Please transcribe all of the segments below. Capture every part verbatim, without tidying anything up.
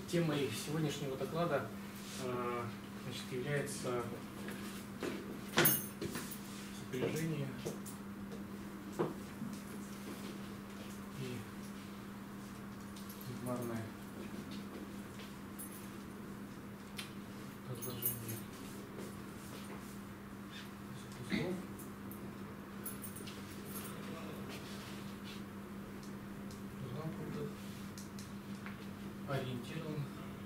Темой сегодняшнего доклада э, значит, является сопряжение и примарное разложение узлов. Ориентирован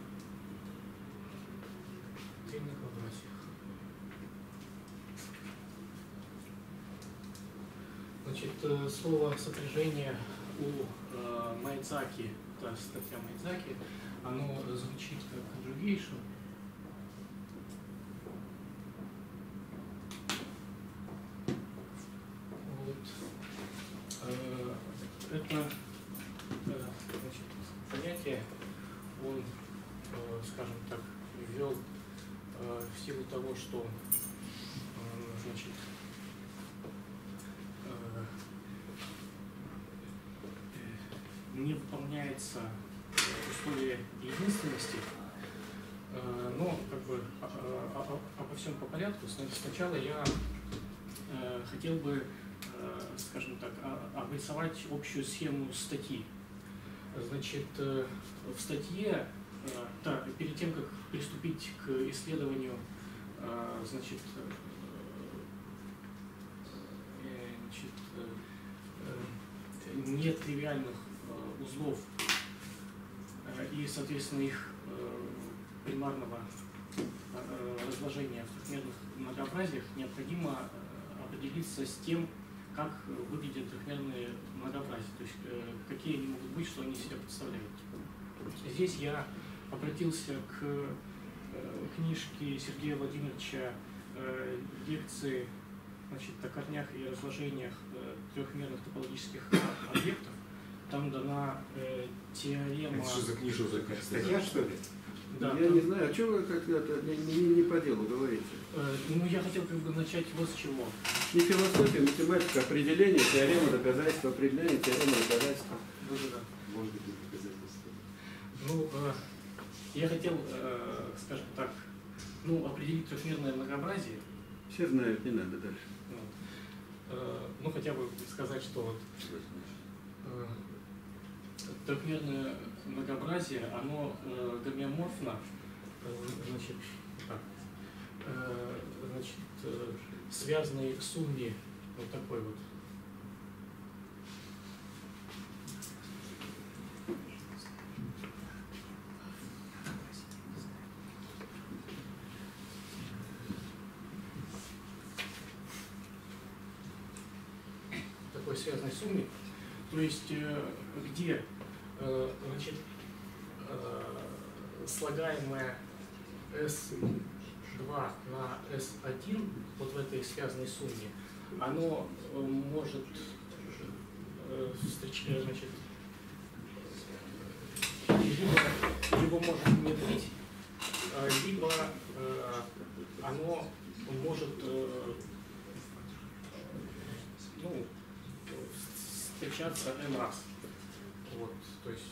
при многообразиях. Значит, слово сопряжение у э, Майдзаки, это статья Майдзаки, оно звучит как conjugation. Вот. Э, это э, значит, понятие он, э, скажем так, ввел э, в силу того, что э, значит, э, не выполняется условие единственности, э, но как бы э, э, обо всем по порядку. Сначала я э, хотел бы, э, скажем так, обрисовать общую схему статьи. Значит, в статье, да, перед тем, как приступить к исследованию, значит, значит, нетривиальных узлов и, соответственно, их примарного разложения в трехмерных многообразиях, необходимо определиться с тем, как выглядят трехмерные многообразия, то есть э, какие они могут быть, что они себя представляют. Здесь я обратился к э, книжке Сергея Владимировича э, лекции, значит, о корнях и разложениях э, трехмерных топологических объектов. Там дана э, теорема... Это что за книжка? Статья, что ли? Да, я там... не знаю, а что вы как-то не, не, не по делу говорите? Э, ну, я хотел как бы начать вот с чего. Не философия, математика, определение, теорема, доказательства, определение, теорема, доказательства. Да, да, да. Может быть, не доказательства. Ну, э, я хотел, э, скажем так, ну, определить трехмерное многообразие. Все знают, не надо дальше. Вот. Э, ну, хотя бы сказать, что вот, э, трехмерное многообразие, оно э, гомеоморфно, э, значит, так, э, значит, э, связанной к сумме вот такой вот. Такой связанной сумме, то есть э, где э, значит, э, слагаемое эс два на эс один, вот в этой связанной сумме, оно э, может э, встречать, значит, либо, либо может не быть, либо э, оно может э, ну, встречаться n раз. Вот, то есть.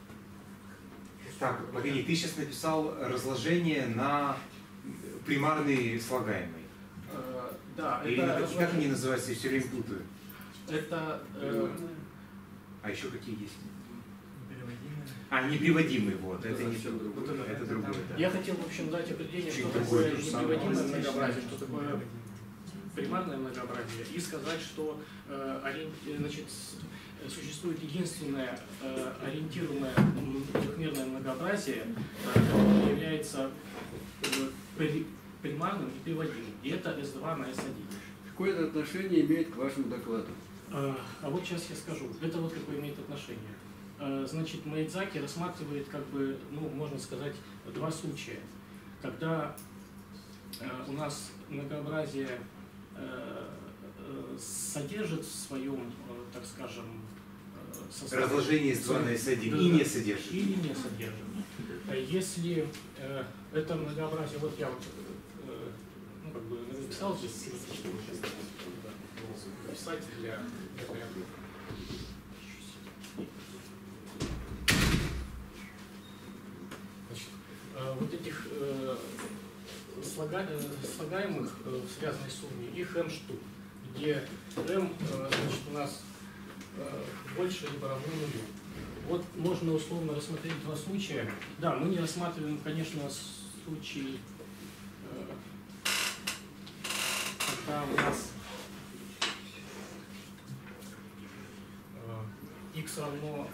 Так, погоди, ты сейчас написал разложение на примарные слагаемые. Э, да, Или это как, разложение... как они называются, я все время путаю. Это. Э... А еще какие есть? Неприводимые. А, неприводимые, вот. Это, Это не совсем другое. другое. Это другое, да. Я хотел, в общем, дать определение, Чуть что другое, такое то же самое. неприводимое многообразие, что такое примарное многообразие, и сказать, что э, ориенти... значит, существует единственное э, ориентируемое трехмерное многообразие, э, которое является э, при... примарным и приводимым, и это эс два на эс один. Какое это отношение имеет к вашему докладу? Э, а вот сейчас я скажу. Это вот какое имеет отношение. Э, значит, Майдзаки рассматривает, как бы, ну, можно сказать, два случая. Когда э, у нас многообразие э, э, содержит в своем, э, так скажем, э, составе... Разложение эс два на эс один Да, и не содержит. Или не содержит. Если э, это многообразие, вот я вот, э, ну, как бы написал здесь, писать для, для порядка. вот этих э, слога, э, слагаемых э, в связанной сумме, их m штук, где m э, значит, у нас э, больше либо равно нулю. Вот можно условно рассмотреть два случая. Да, мы не рассматриваем, конечно, случай, э, когда у нас э, x равно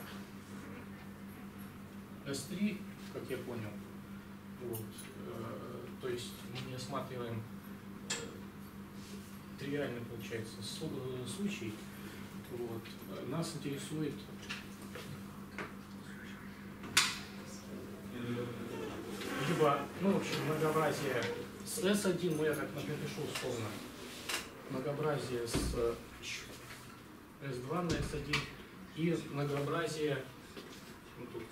эс три, как я понял. Вот. Э, то есть мы не рассматриваем э, тривиальный, получается, слу- случай. Вот. Нас интересует либо, ну, в общем, многообразие с эс один, ну я так напишу условно, многообразие с эс два на эс один и многообразие ну, тут,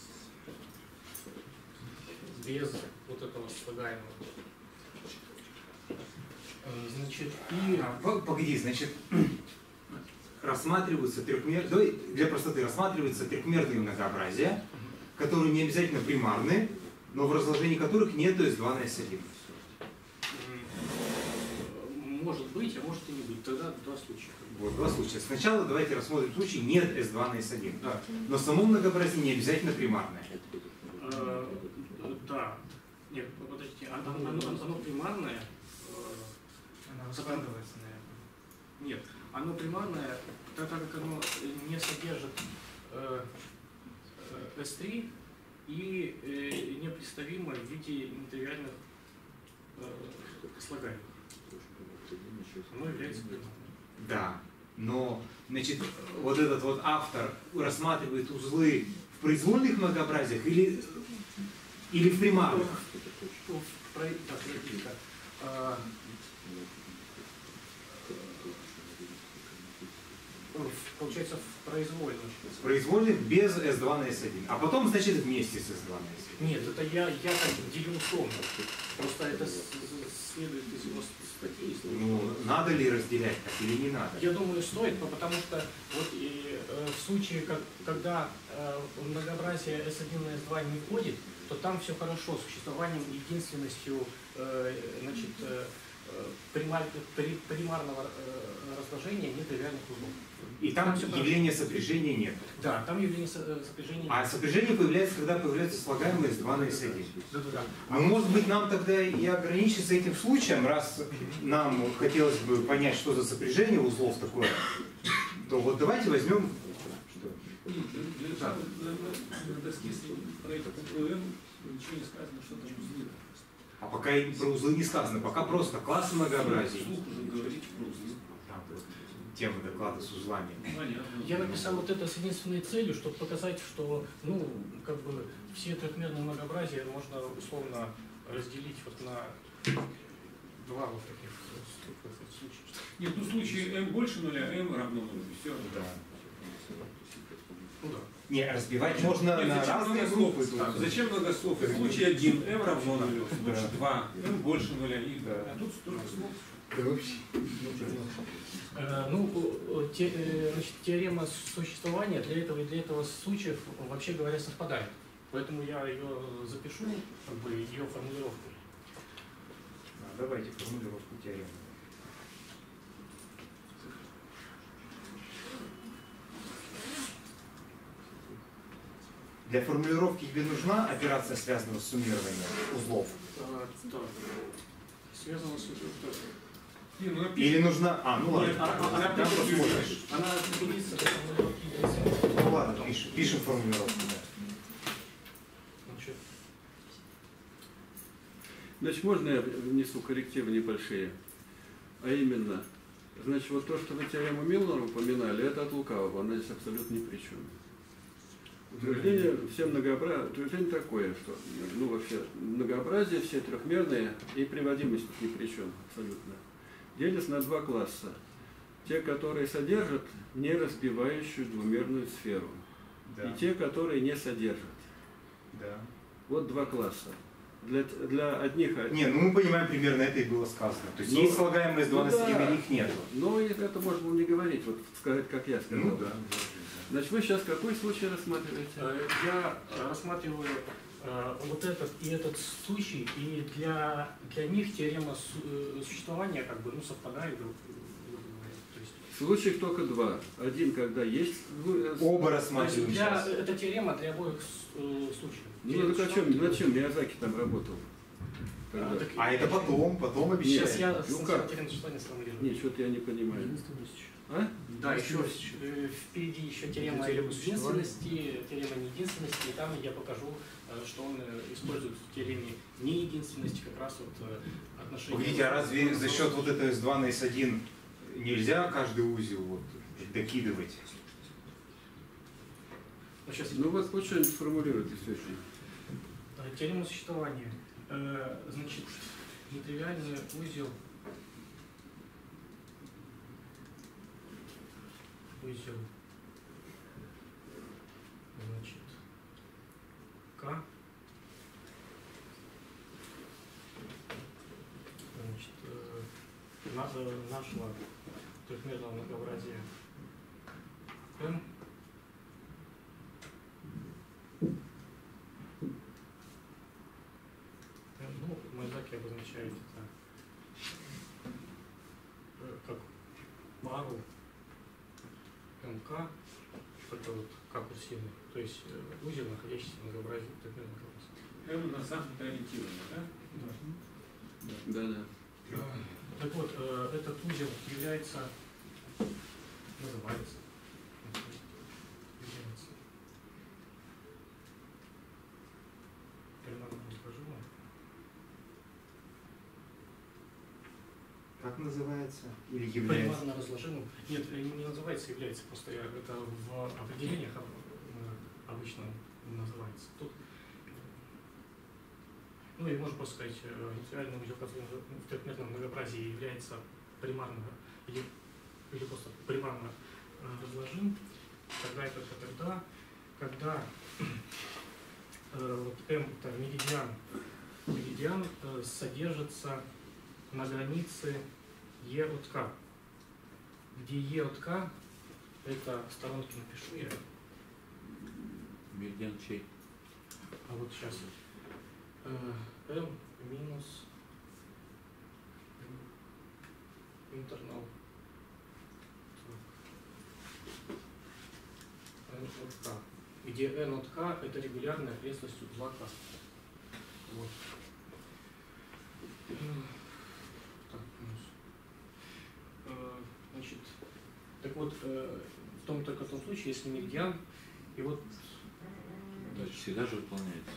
без вот этого слагаемого. Значит, и... А, погоди, значит, рассматриваются трехмерные, для простоты рассматриваются трехмерные многообразия, которые не обязательно примарны, но в разложении которых нет эс два на эс один. Может быть, а может и не быть. Тогда два случая. Вот, два случая. Сначала давайте рассмотрим случай нет эс два на эс один. Да. Но само многообразие не обязательно примарное. Э, да. Нет, подождите, оно, оно, оно, оно примарное. Она раскладывается, наверное. Нет, оно примарное, так как оно не содержит э, эс три и э, непредставимо в виде нетривиальных э, слагаемых. Оно является примарным. Да, но значит, вот этот вот автор рассматривает узлы в произвольных многообразиях или, или в примарных? В, про... так, а... Получается, в произвольных. В произвольных без эс два на эс один. А потом, значит, вместе с эс два на эс один. Нет, это я, я как бы делю условно. Просто это следует из его статьи. Ну, надо ли разделять так или не надо? Я думаю, стоит, потому что вот и, э, в случае, как, когда э, многообразие эс один на эс два не входит, то там все хорошо, с существованием единственностью э, значит, э, примар, при, примарного э, разложения нетривиальных узлов. И там все явления сопряжения нет. Да, там явление сопряжения нет. А сопряжение появляется, когда появляются слагаемые эс два на эс один. Да, да, да. А может быть, нам тогда и ограничиться этим случаем, раз нам хотелось бы понять, что за сопряжение узлов такое, то вот давайте возьмем... Да. На доске про это ППМ ничего не сказано, что там узлы. А пока и про узлы не сказано, пока просто класс многообразий. Вслух уже говорите про узлы. Тема доклада с узлами. Я написал вот это с единственной целью, чтобы показать, что ну, как бы все трехмерные многообразия можно условно разделить вот на два вот таких случая. Нет, ну в случае m больше нуля, m равно нулю. Все. Да. Ну да. Не, разбивать можно Нет, на зачем разные много группы. слов? Так, зачем много слов? В случае один m равно нулю, в случае Да. два m больше нуля. И, Да. а тут столько слов. Да вообще. Э, Ну, э, те, э, значит, теорема существования для этого и для этого случаев, вообще говоря, совпадает. Поэтому я ее запишу, как бы ее формулировку. А, давайте формулировку теоремы. Для формулировки тебе нужна операция, связанная с суммированием узлов? А, так. Связано с этим. Не, ну, напишем. Или нужна... А, ну ладно, Нет, она, там она, посмотришь. она определится до формулировки единицы. Ну ладно, пишем, пишем формулировку. Да. Значит, Значит, можно я внесу коррективы небольшие? А именно, значит, вот то, что вы теорему Милнера упоминали, это от лукавого, она здесь абсолютно ни при чем. Утверждение все многообразие, утверждение такое, что ну вообще многообразие все трехмерные и приводимость ни при чем абсолютно. Делятся на два класса. Те, которые содержат неразбивающую двумерную сферу, Да. и те, которые не содержат. Да. Вот два класса. Для, для одних... Не, ну мы понимаем, примерно это и было сказано. То есть Ну, есть слагаемые эс два ну на эс один, да. или их нет. Но это можно было не говорить, вот сказать, как я сказал. Ну да. Значит, вы сейчас какой случай рассматриваете? Э, Я э, рассматриваю э, вот этот и этот случай, и для, для них теорема су- э, существования как бы ну, совпадает, грубо говоря. То есть, Случаев только два. Один, когда есть... э, Оба то есть рассматриваем для, сейчас. это теорема для обоих с- э, случаев. Ну, так о чем, на чем Миязаки там работал? Тогда? А, так- А это потом, потом Сейчас обещаю. я Ну сначала как? теорему существования сформулирую. Нет, что-то я не понимаю. А? Да, еще э, впереди еще теорема Теорема существования. единственности, теорема неединственности, и там я покажу, э, что он э, использует в теореме неединственности как раз вот э, отношения. Погодите, а разве за счет вот этого эс два на эс один нельзя каждый узел вот докидывать? Ну, сейчас Ну вот хоть что-нибудь сформулируйте действительно. Э, теорема существования. Э, значит, нетривиальный узел. Узел. Значит, К. Значит, э, на- э, нашего трехмерного многообразия М. Ну, Мазаки обозначает это э, как пару МК, только вот как курсивный, то есть э, узел, находящийся в многообразии трехмерного многообразия. М на замкнуто ориентировано, да? Да, да. Э, Так вот, э, этот узел является, называется, является примерно расположимым. Как называется? Или является? Примерно разложимым. Нет, э, не называется, является, просто я- это в определениях э, обычно называется. Тут, э, ну и можно просто сказать, э, нейтральный узел, который в трехмерном многообразии является примарно или, или просто примарно э, разложим, тогда это тогда, когда э, вот M это меридиан, меридиан э, содержится на границе E от K, где E от K это сторонки напишу я, Меридиан чей? а вот сейчас э, M минус интернал N от K, где N от K это регулярная окрестность узла K. Вот. Так, минус. Э, Значит, так вот, э, в том только том случае, если меридиан, и вот Значит, всегда же выполняется.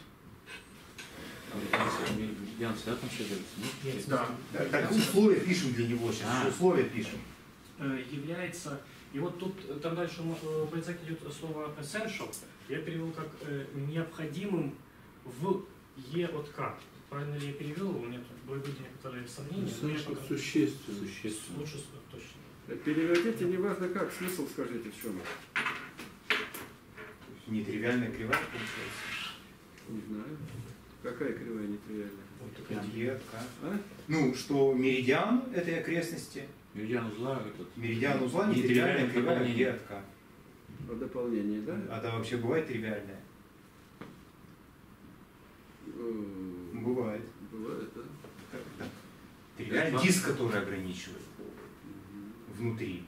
А меридиан всегда там содержится? Нет, Да. Так условия пишем для него сейчас. А. Условия пишем. э, является, и вот тут э, там дальше э, в Байзаке идет слово essential, я перевел как э, необходимым в E от K. Правильно ли я перевел? У меня тут были некоторые сомнения, но я пока- Существенно. Существенно. лучше с- точно. Переводите, неважно как, смысл скажите в чем. Нетривиальная кривая получается. Не знаю. Какая кривая нетривиальная? Вот такая. Е от К. А? Ну, что меридиан этой окрестности, Меридиан узла этот. меридиан узла Нетривиальное нетривиальная кривая дополнение. Е от К. По дополнению, да? А это вообще бывает тривиальная? Э, Бывает. Бывает, да. Как это? Тривиальный диск, который ограничивает внутри.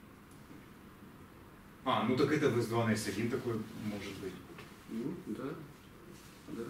А, ну так это в эс два на эс один такой может быть. Ну, да. Да.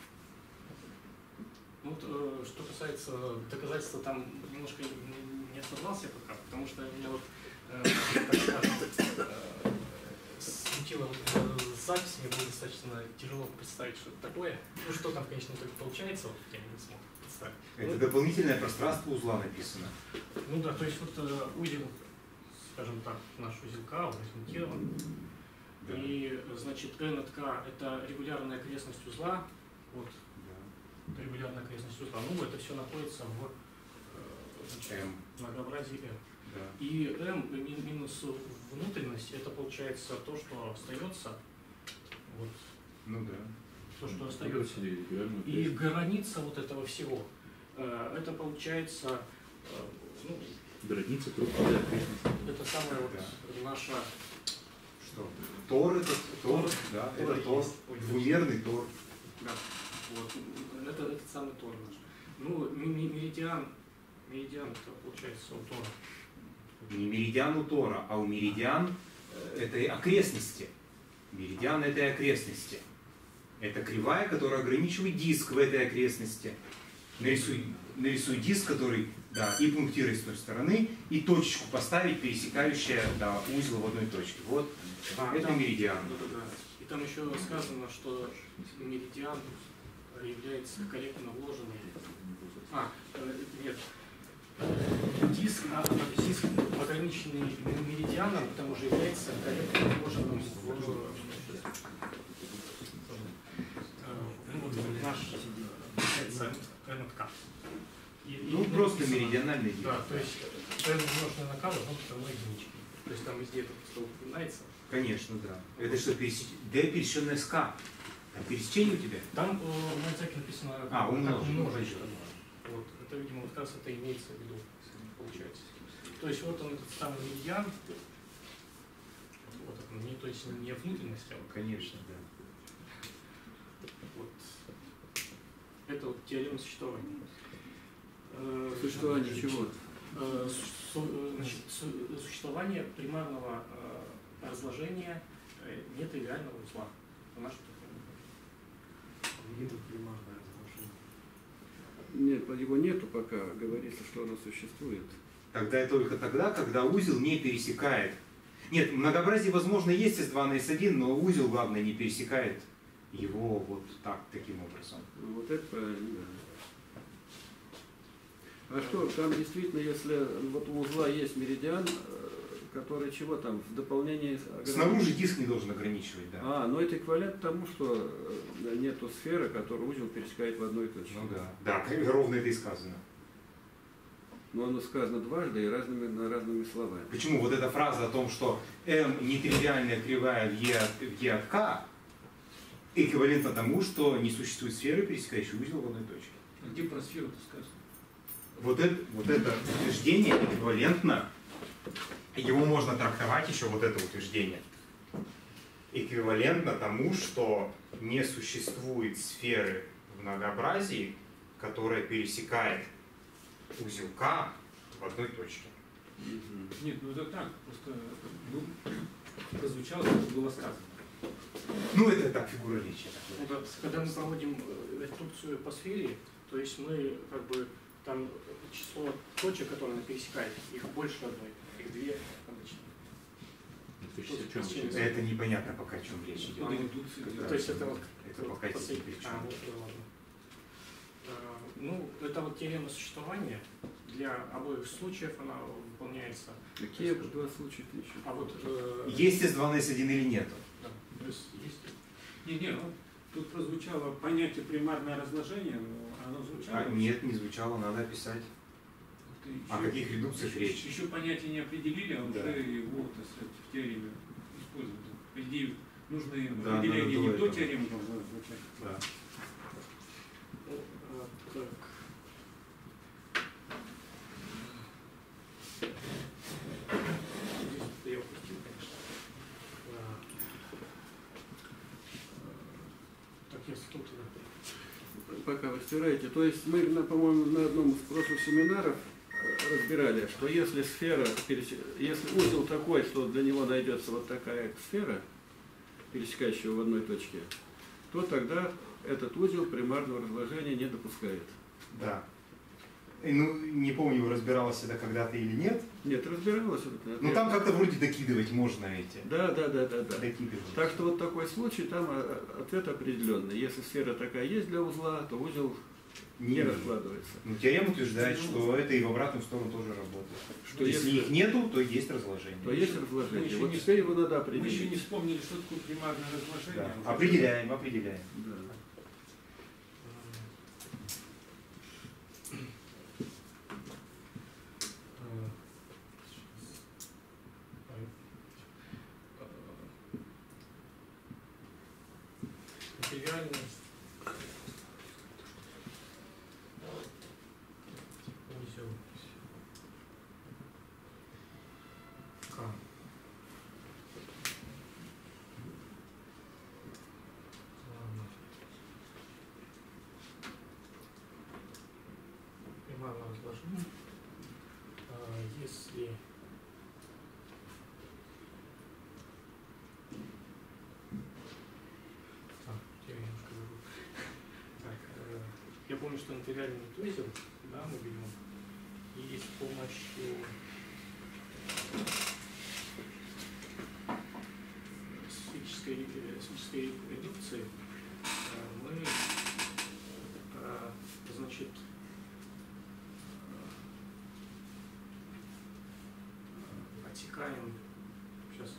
Ну, вот, э, что касается доказательства, там немножко не, не оставался пока, потому что меня вот, э, так скажем, э, смутило вот, э, запись, мне было достаточно тяжело представить, что это такое. Ну, что там, конечно, так получается, вот я не смог представить. Это Ну, дополнительное пространство узла написано. ну да, то есть вот э, узел, скажем так, наш узел К, он размонтирован. Да. И, значит, N от K это регулярная окрестность узла, вот, Да. это регулярная окрестность узла, ну, это все находится в э, значит, М. многообразии M. Да. И M ми- минус внутренность, это получается то, что остается, вот, Ну да. то, что Такой остается. себе регулярный И тест. граница вот этого всего, э, это получается, э, ну, Граница трехмерной окрестности. это самая вот Да. наша, Что что? Тор это Тор, Тор. да, Тор это Тор, есть. Ой, двумерный Тор. Да. Вот. Это этот самый Тор наш. Ну, ми- ми- меридиан, меридиан это получается у Тора. Не меридиан у Тора, а у меридиан э, это окрестности. Меридиан это и окрестности. Это кривая, которая ограничивает диск в этой окрестности. Нарисуй, нарисуй диск, который, да, и пунктиры с той стороны, и точечку поставить, пересекающая, да, узел в одной точке. Вот, А, это там- меридиан. Да-да-да. И там еще сказано, что меридиан является корректно вложенным. А, э, нет. Диск, а, а, диск ограниченный меридианом, там уже является корректно вложенным в, э, ну, вот в наш эн эт ка. И- Ну, и- просто написано- меридиональный диск. Да, то есть n умноженное на k должно быть равно единичке. То есть там везде это просто упоминается. Конечно, да. Это что, пересеч... D пересеченное с К? Там пересечение у тебя? Там э, в Мальцаке написано А, как умножить. умножить. Вот. Это, видимо, вот как раз это имеется в виду, получается. То есть вот он этот самый меридиан. Вот он, не, то есть не внутренность, а вот, Конечно, да. вот. Это вот теорема существования. Э, Существование чего? э, су- э, значит, су- существование примарного э, разложения э, нетривиального узла. По нашему Нет, его нету пока, говорится, что оно существует. Тогда и только тогда, когда узел не пересекает. Нет, многообразие, возможно, есть эс два на эс один, но узел, главное, не пересекает его вот так, таким образом. Ну, вот это правильно, да. А что, там действительно, если вот у узла есть меридиан, э, который чего там, в дополнение... Снаружи диск не должен ограничивать, да. А, ну это эквивалент тому, что э, нету сферы, которую узел пересекает в одной точке. Ну да. Да, ровно это и сказано. Но оно сказано дважды и разными, разными словами. Почему вот эта фраза о том, что m нетривиальная кривая в e, от, в e от k, эквивалентна тому, что не существует сферы, пересекающей узел в одной точке. А где про сферу-то сказано? Вот это, вот это утверждение эквивалентно, его можно трактовать еще, вот это утверждение, эквивалентно тому, что не существует сферы в многообразии, которая пересекает узел К в одной точке. Мгм. Нет, ну это так, просто ну, прозвучало, как было сказано. Ну, это так, фигура речи. Ну, да, когда мы проводим э, инструкцию по сфере, то есть мы как бы там число точек, которые она пересекает, их больше одной, их две обычно. То есть о чем Через- речь? Это непонятно пока, о чем речь идет. Вот индукции Ну, делают. то есть это вот Это вот пока посыл- теперь а, вот, да, ладно. А, ну, это вот теорема существования. Для обоих случаев она выполняется. Какие два случая ты еще? А вот э, Есть эс два на эс один или нет? да, плюс есть. Не-не, ну, тут прозвучало понятие примарное разложение, но оно звучало. А, нет, не звучало, надо описать. Ты О еще- каких редукциях еще, речь? Еще понятие не определили, а Да. уже его, так сказать, в теореме используют. По идее, нужные Да, определения надо не до до этого. теоремы должны звучать. Да. Ну, э, так. Здесь я упустил, конечно. А, Так, если тут, да. Пока вы стираете. То есть мы, на- по-моему, на одном из прошлых семинаров э, разбирали, что если сфера, пересе- если узел такой, что для него найдется вот такая сфера, пересекающая в одной точке, то тогда этот узел примарного разложения не допускает. Да. И, ну, не помню, разбиралось это когда-то или нет. Нет, разбиралась. это. Но там как-то вроде докидывать можно эти. Да, да, да, да, да. Докидывать. Так что вот такой случай, там э, ответ определенный. Если сфера такая есть для узла, то узел не Не, раскладывается. ну, теорема утверждает, что это и в обратную сторону тоже работает. Что если, если- их нету, то есть разложение. То есть Мы разложение. еще Вот не- теперь его надо Мы еще определить. не вспомнили, что такое примарное разложение. Да. Определяем, определяем. Да. Тривиальность. Узел. К. разложим. А, если а, я немножко забыл. Так, э, я помню, что интегральный узел, да, мы берем, и с помощью сферической, сферической редукции э, мы э, значит э, отсекаем сейчас.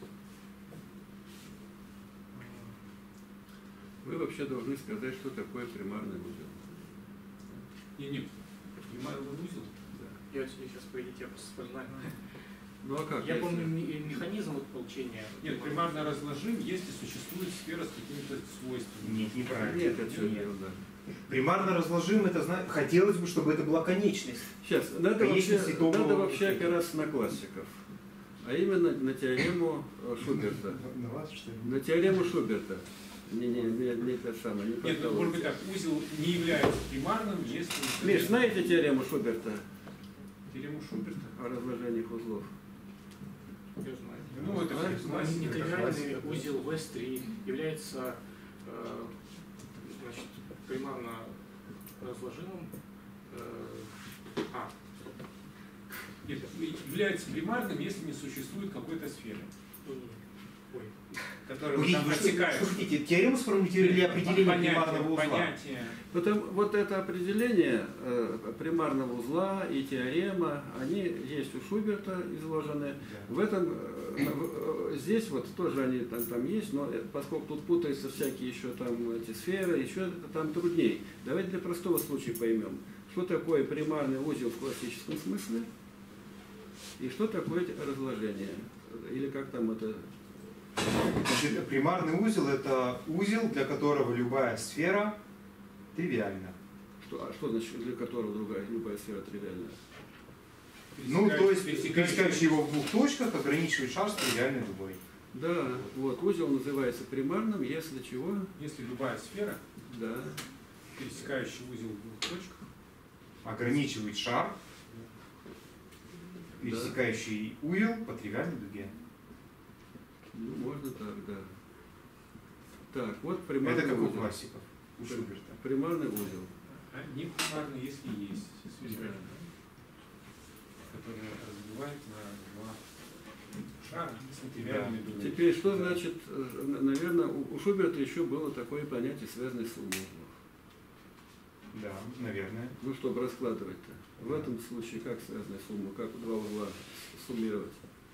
Вы вообще должны сказать, что такое примарный узел. Не, не, примарный узел. Я сейчас, по идее, я просто вспоминаю. Ну а как? Я если- помню ме- механизм вот получения. Нет, примарно разложим, если существует сфера с какими-то свойствами. Нет, неправильно. Нет, это все Нет. ерунда. Примарно разложим, это зна- хотелось бы, чтобы это была конечность. Сейчас, надо вообще, Конечности того- надо вообще опираться на классиков, а именно на теорему э, Шуберта. На вас, что ли? На теорему Шуберта. Не, не, не, не это самое, не Нет, ну, может подколоться. быть так, узел не является примарным, если... Миш, знаете теорему Шуберта Теорему Шуберта? о разложениях узлов? Я знаю. Ну, это А? все классика. Интегральный узел в эс три является э, значит, примарно разложимым. Э, а, Нет, является примарным, если не существует какой-то сферы, не, не, ой. которая Вы там что, отсекает. что хотите, теорему сформулировали или определение Понятие, примарного узла? понятие. Потому, вот это определение э, примарного узла и теорема, они есть у Шуберта изложены. В этом, э, в- э, здесь вот тоже они там, там есть, но э, поскольку тут путаются всякие еще там эти сферы, еще это там труднее. Давайте для простого случая поймем, что такое примарный узел в классическом смысле и что такое разложение. Или как там это... Значит, примарный узел – это узел, для которого любая сфера тривиальна. Что, а что значит, для которого другая любая сфера тривиальная? Ну, то есть, Пересекающий- пересекающий его в двух точках ограничивает шар с тривиальной дугой. Да, вот, узел называется примарным, если чего? Если любая сфера, Да. пересекающий узел в двух точках, Ограничивает шар, Да. пересекающий узел по тривиальной дуге. Ну, можно так, да. Так, вот примарный Это как у узел. классиков, у При- Шуберта. Примарный узел. а не примарно, если есть сфера, которая разбивает на два шара с тривиальными дугами. Теперь, что значит, э, наверное, у у Шуберта еще было такое понятие связанной суммы узлов. Да, наверное. Ну, чтобы раскладывать-то. В этом случае как связанная сумма, как два узла суммировать?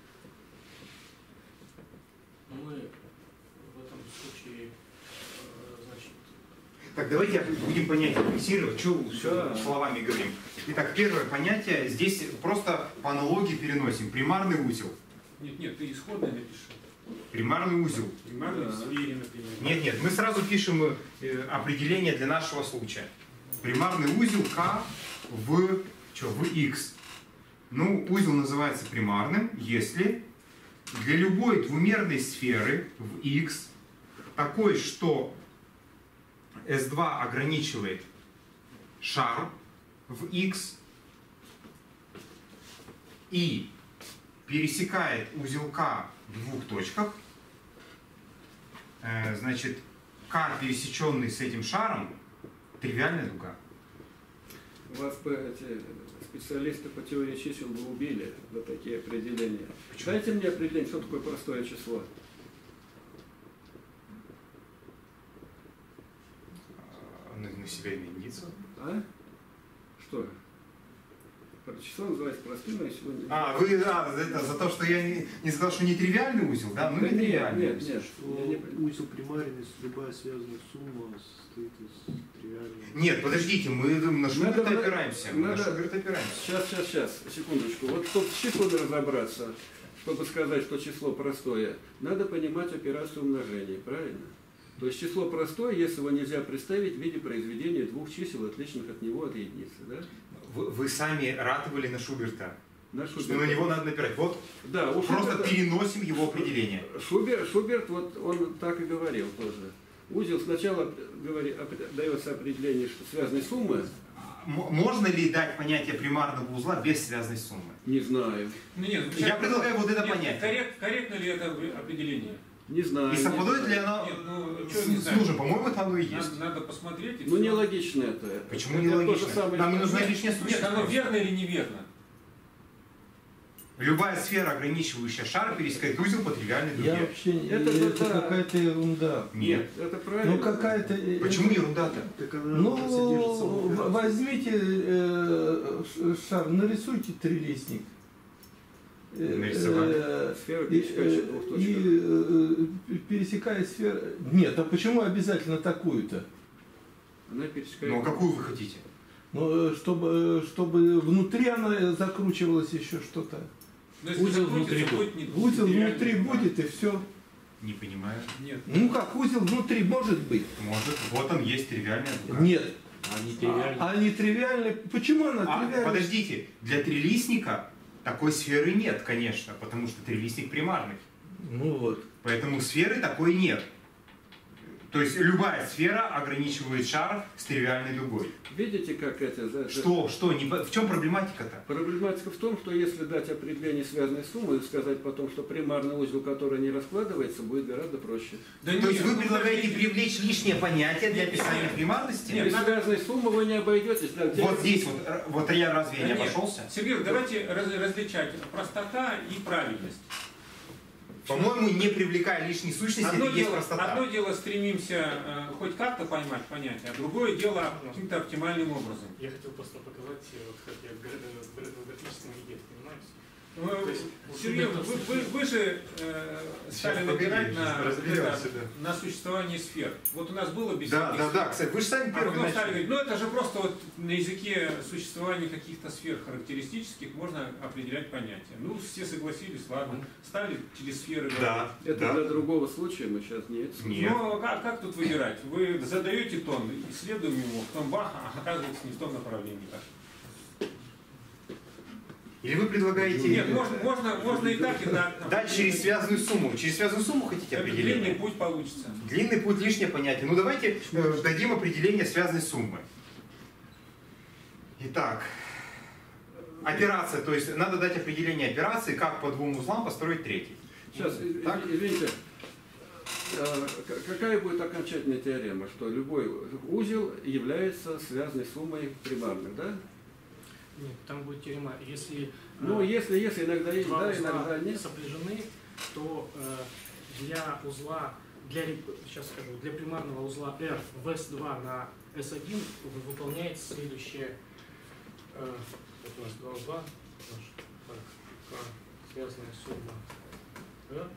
Мы в этом случае, э, значит, Так, давайте будем понятия фиксировать, что Да. словами говорим. Итак, первое понятие, здесь просто по аналогии переносим. Примарный узел. Нет, нет, ты исходно напиши. Примарный узел. Примарной Да. сфере, например. Нет, нет, мы сразу пишем э, определение для нашего случая. Примарный узел К в, что, в X. Ну, узел называется примарным, если для любой двумерной сферы в X такой, что эс два ограничивает шар в X и пересекает узел К в двух точках, э, значит, К, пересеченный с этим шаром, тривиальная дуга. Вас бы эти специалисты по теории чисел бы убили за такие определения. Почему? Дайте мне определение, что такое простое число. А, На, на себя единицу. А? Что? Про- Число называется простым, а число не... А, вы а, за, это, за то, что я не, не сказал, что не тривиальный узел, да? Ну, Да не нет, тривиальный нет, узел. нет. Что Я не- узел примарен, если любая связанная сумма состоит из тривиального. Нет, подождите, мы на Шуберта Надо- опираемся. Мы надо- на Шуберта опираемся. Сейчас, сейчас, сейчас, секундочку. Вот чтобы с числами разобраться, чтобы сказать, что число простое, надо понимать операцию умножения, правильно? То есть число простое, если его нельзя представить в виде произведения двух чисел, отличных от него от единицы, да? Вы, вы сами ратовали на Шуберта, На что Шуберта. на него надо напирать. Вот Да, у просто Шуберта- переносим его определение. Шуберт, Шуберт, вот он так и говорил тоже. Узел сначала говори, опре- дается определение что связанной суммы, можно ли дать понятие примарного узла без связной суммы? Не знаю. Ну, нет, Я предлагаю вот это нет, понятие. коррект- корректно ли это определение? Не знаю. И совпадает ли оно Нет, ну, с чё не знаю. нужным? По-моему, это оно и есть. Надо, надо посмотреть. и Ну, всё. нелогично это. Почему Это нелогично? то же самое, Нам не что- нужна Нет, лишняя сущность. Нет, оно верно или неверно? Любая сфера, ограничивающая шар, пересекает узел по тривиальной дуге. Я вообще не... Это Это, же да. какая-то ерунда. Нет. Это правильно. Ну какая-то... э, Почему ерунда-то? Так она содержится Ну, в в- возьмите э, ш- шар, нарисуйте трилистник. Э, Нарисовали. э, Сфера, и, пересекающая э, двух и, точек. э, пересекая сферу... Нет, а почему обязательно такую-то? Она пересекает. Ну, а какую вы хотите? Ну, э, чтобы, э, чтобы внутри она закручивалась еще что-то. Но если Узел закрутится, внутри будет не- Узел нереально. внутри будет и все. Не понимаю. Нет. Ну как, узел внутри может быть? Может, вот он есть тривиальная дуга. Нет. Они А, тривиальны. а не тривиальный. Почему она А, тривиальная? подождите, для трилистника такой сферы нет, конечно, потому что трилистник примарный. Ну вот. Поэтому сферы такой нет. То есть любая сфера ограничивает шар с тривиальной дугой. Видите, как это? за- за- Что? Что? Не по- в чем проблематика-то? Проблематика в том, что если дать определение связанной суммы и сказать потом, что примарный узел, который не раскладывается, будет гораздо проще. Да То нет, есть вы ну, предлагаете подождите. привлечь лишнее понятие для Нет, описания нет. примарности? Нет, Без надо- связанной суммы вы не обойдетесь. Да, где- Вот здесь вот, р- вот я разве я Да не нет. обошелся? Сергей, давайте раз- различать простота и правильность. По-моему, не привлекая лишней сущности, Одно это и есть дело, простота. одно дело стремимся э, хоть как-то поймать понятие, а другое дело каким-то оптимальным образом. Я хотел просто показать, э, вот как я в гра- э, в гра- в графическом виде это понимаю. Ну, То есть, Сергей, вот вы, это вы- вы же э, стали Сейчас, набирать погоди, на, разберемся, это, да. на существование сфер. Вот у нас было без Да, всяких да, сфер. да, кстати, вы же сами А первые потом стали начали. говорить, ну это же просто вот на языке существования каких-то сфер характеристических можно определять понятия. Ну, все согласились, ладно, стали через сферы. Да, Это да. для другого случая, мы сейчас не это. Нет. Ну, а как, как тут выбирать? Вы задаете тон, исследуем его, потом бах, а оказывается не в том направлении. Так. Или вы предлагаете Нет, можно, можно, можно и так, и так. дать через связанную сумму? Через связанную сумму хотите Это определение? длинный путь получится. Длинный путь, лишнее понятие. Ну давайте э, дадим определение связанной суммы. Итак, операция, то есть надо дать определение операции, как по двум узлам построить третий. Сейчас, из- Так? извините, а, к- какая будет окончательная теорема, что любой узел является связанной суммой примарных, да? Нет, там будет теорема. Если, Ну, э, если, если иногда есть, два да, узла иногда нет. сопряжены, то э, для узла, для, реп- сейчас скажу, для примарного узла R в эс два на эс один вы- выполняется следующее. Э, вот у нас два узла. Наш, так, К, связанная сумма R,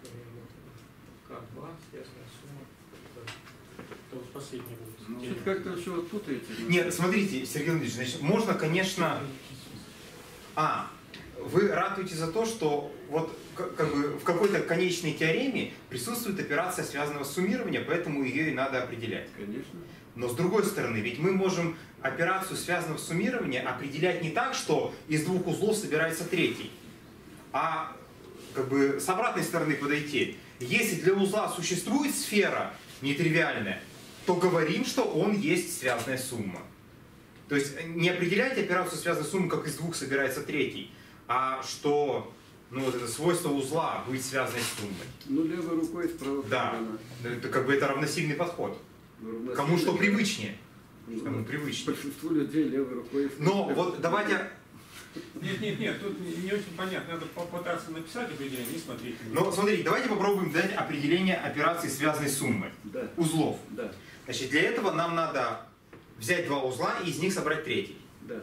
К два, связанная сумма R. Это вот последний будет. Ну, теорема. тут как-то еще вот путаете. Нет, смотрите, Сергей Владимирович, значит, можно, конечно... А, вы ратуете за то, что вот к- как бы в какой-то конечной теореме присутствует операция связанного суммирования, поэтому ее и надо определять. Конечно. Но с другой стороны, ведь мы можем операцию связанного суммирования определять не так, что из двух узлов собирается третий, а как бы с обратной стороны подойти. Если для узла существует сфера нетривиальная, то говорим, что он есть связанная сумма. То есть не определяйте операцию связанной суммы, как из двух собирается третий, а что ну, вот это свойство узла быть связанной суммой. Ну, левой рукой справа. Да, это как бы это равносильный подход. Кому что привычнее. Кому привычнее. Большинству людей левой рукой. Но вот давайте... Нет, нет, нет, тут не не очень понятно. Надо попытаться написать определение и смотреть. Но смотрите, давайте попробуем дать определение операции связанной суммы. Да, Узлов. да, Значит, для этого нам надо взять два узла и из них собрать третий. да.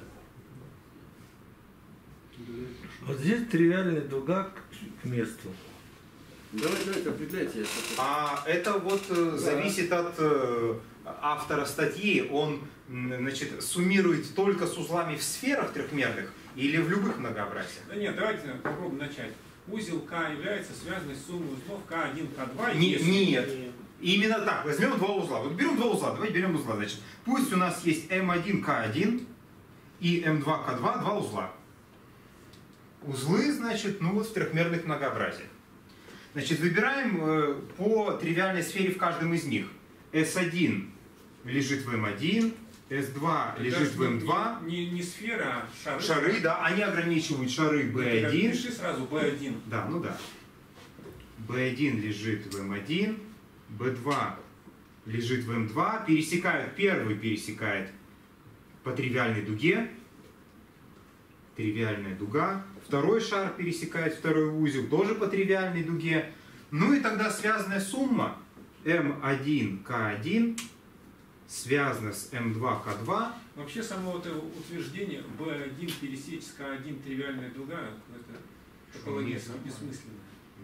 Вот здесь тривиальная дуга к, к месту. Давайте, давайте, определяйте это. А это вот э, Да. зависит от э, автора статьи. Он м, значит, суммирует только с узлами в сферах трехмерных или в любых многообразиях. Да нет, давайте попробуем начать. Узел К является связанной с суммой узлов К один, К два. Не- если- нет. Именно так. Возьмем два узла. Вот берем два узла. Давайте берем узла. Значит, пусть у нас есть эм один К один и эм два К два, два узла. Узлы, значит, ну вот в трехмерных многообразиях. Значит, выбираем э, по тривиальной сфере в каждом из них. эс один лежит в эм один, эс два Это лежит же в эм два. Не, не, не сфера, а шары. Шары, да, они ограничивают шары бэ один. Пиши сразу бэ один. Да, ну да. бэ один лежит в эм один, бэ два лежит в эм два, пересекают, первый пересекает по тривиальной дуге, тривиальная дуга, второй шар пересекает второй узел, тоже по тривиальной дуге. Ну и тогда связанная сумма эм один ка один связана с эм два ка два. Вообще само это утверждение бэ один пересечь с ка один тривиальная дуга, это топологически бессмысленно.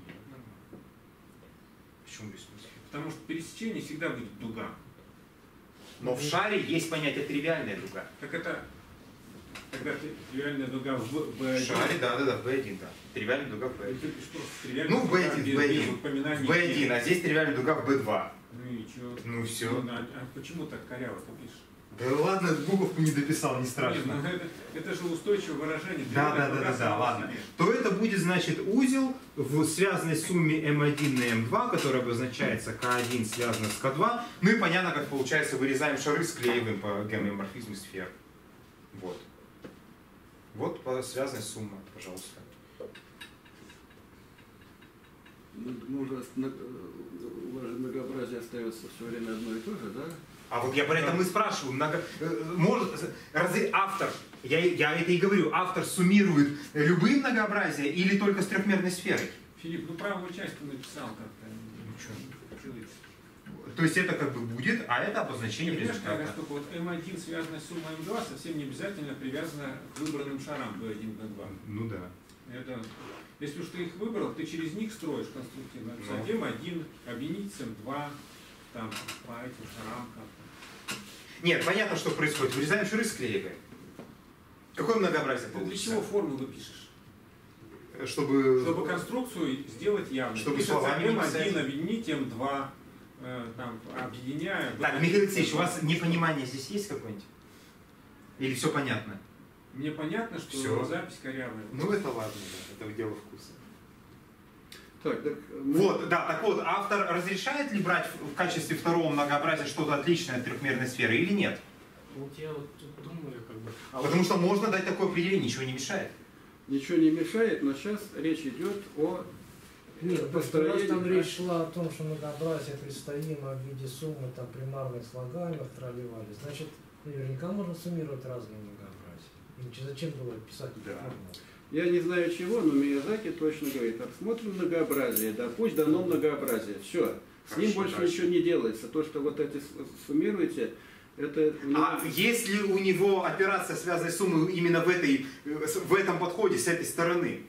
Почему бессмысленно? Потому что пересечение всегда будет дуга. Но в шаре есть понятие тривиальная дуга. Так это, когда ты тривиальная дуга в бэ В один. шаре, да, да, да, в бэ один, да. Тривиальная дуга в бэ один. Ты пишешь просто тривиальная Ну, в бэ один, дуга, в бэ без- без один. упоминания В бэ один, тем. а здесь тривиальная дуга в бэ два. Ну и чё? Ну все. Ну, а, а почему так коряво ты пишешь? Да ладно, буковку не дописал, не Нет, страшно. ну это, это же устойчивое выражение. Да, да, Тривиальная да, дуга да, да, сама по ладно. себе. То это будет, значит, узел в связанной сумме эм один на эм два, который обозначается ка один связано с ка два. Ну и понятно, как получается, вырезаем шары, склеиваем по гомеоморфизму сфер. Вот. Вот по связанной сумме, пожалуйста. Ну, ну, раз на- у вас же многообразие остается все время одно и то же, да? А вот я про это мы спрашиваю. Много, э, может, разве автор, я, я это и говорю, автор суммирует любые многообразия или только с трехмерной сферой? Филипп, ну правую часть ты написал как-то. Ну, чё? Чудится. То есть это как бы будет, а это обозначение Понимаешь, какая результата. штука? Вот эм один связанная с суммой эм два совсем не обязательно привязана к выбранным шарам бэ один, бэ два. Ну да. Это, если уж ты их выбрал, ты через них строишь конструктивно. Написать Ну. эм один, объединить с эм два, там, по этим шарам как-то. Нет, понятно, что происходит. Вырезаем шары, склеиваем. Какое многообразие Ты для получится? чего формулы пишешь? Чтобы... Чтобы конструкцию сделать явной. Чтобы Пишется словами не эм один, писать. объединить эм два, э, там, объединяя. Так, Михаил Алексеевич, у вас непонимание здесь есть какое-нибудь? Или все понятно? Мне понятно, что Всё. запись корявая. Ну это ладно, да, это дело вкуса. Так, так мы- Вот, да, так вот, автор разрешает ли брать в качестве второго многообразия что-то отличное от трехмерной сферы или нет? Вот я вот думаю, как бы. А Потому что можно дать такое определение, ничего не мешает. Ничего не мешает, но сейчас речь идет о Нет, просто у нас построении. там речь шла о том, что многообразие представимо в виде суммы там, примарных слагаемых тролливали. Значит, наверняка можно суммировать разные многообразия. И зачем было писать Да. формулу? Я не знаю чего, но Миязаки точно говорит, рассмотрим многообразие, да, пусть дано многообразие. Все, с ним Хорошо, больше дальше. ничего не делается. То, что вот эти с- суммируете, это... у него- А если у него операция связанной суммы именно в, этой, э, с- в этом подходе, с этой стороны?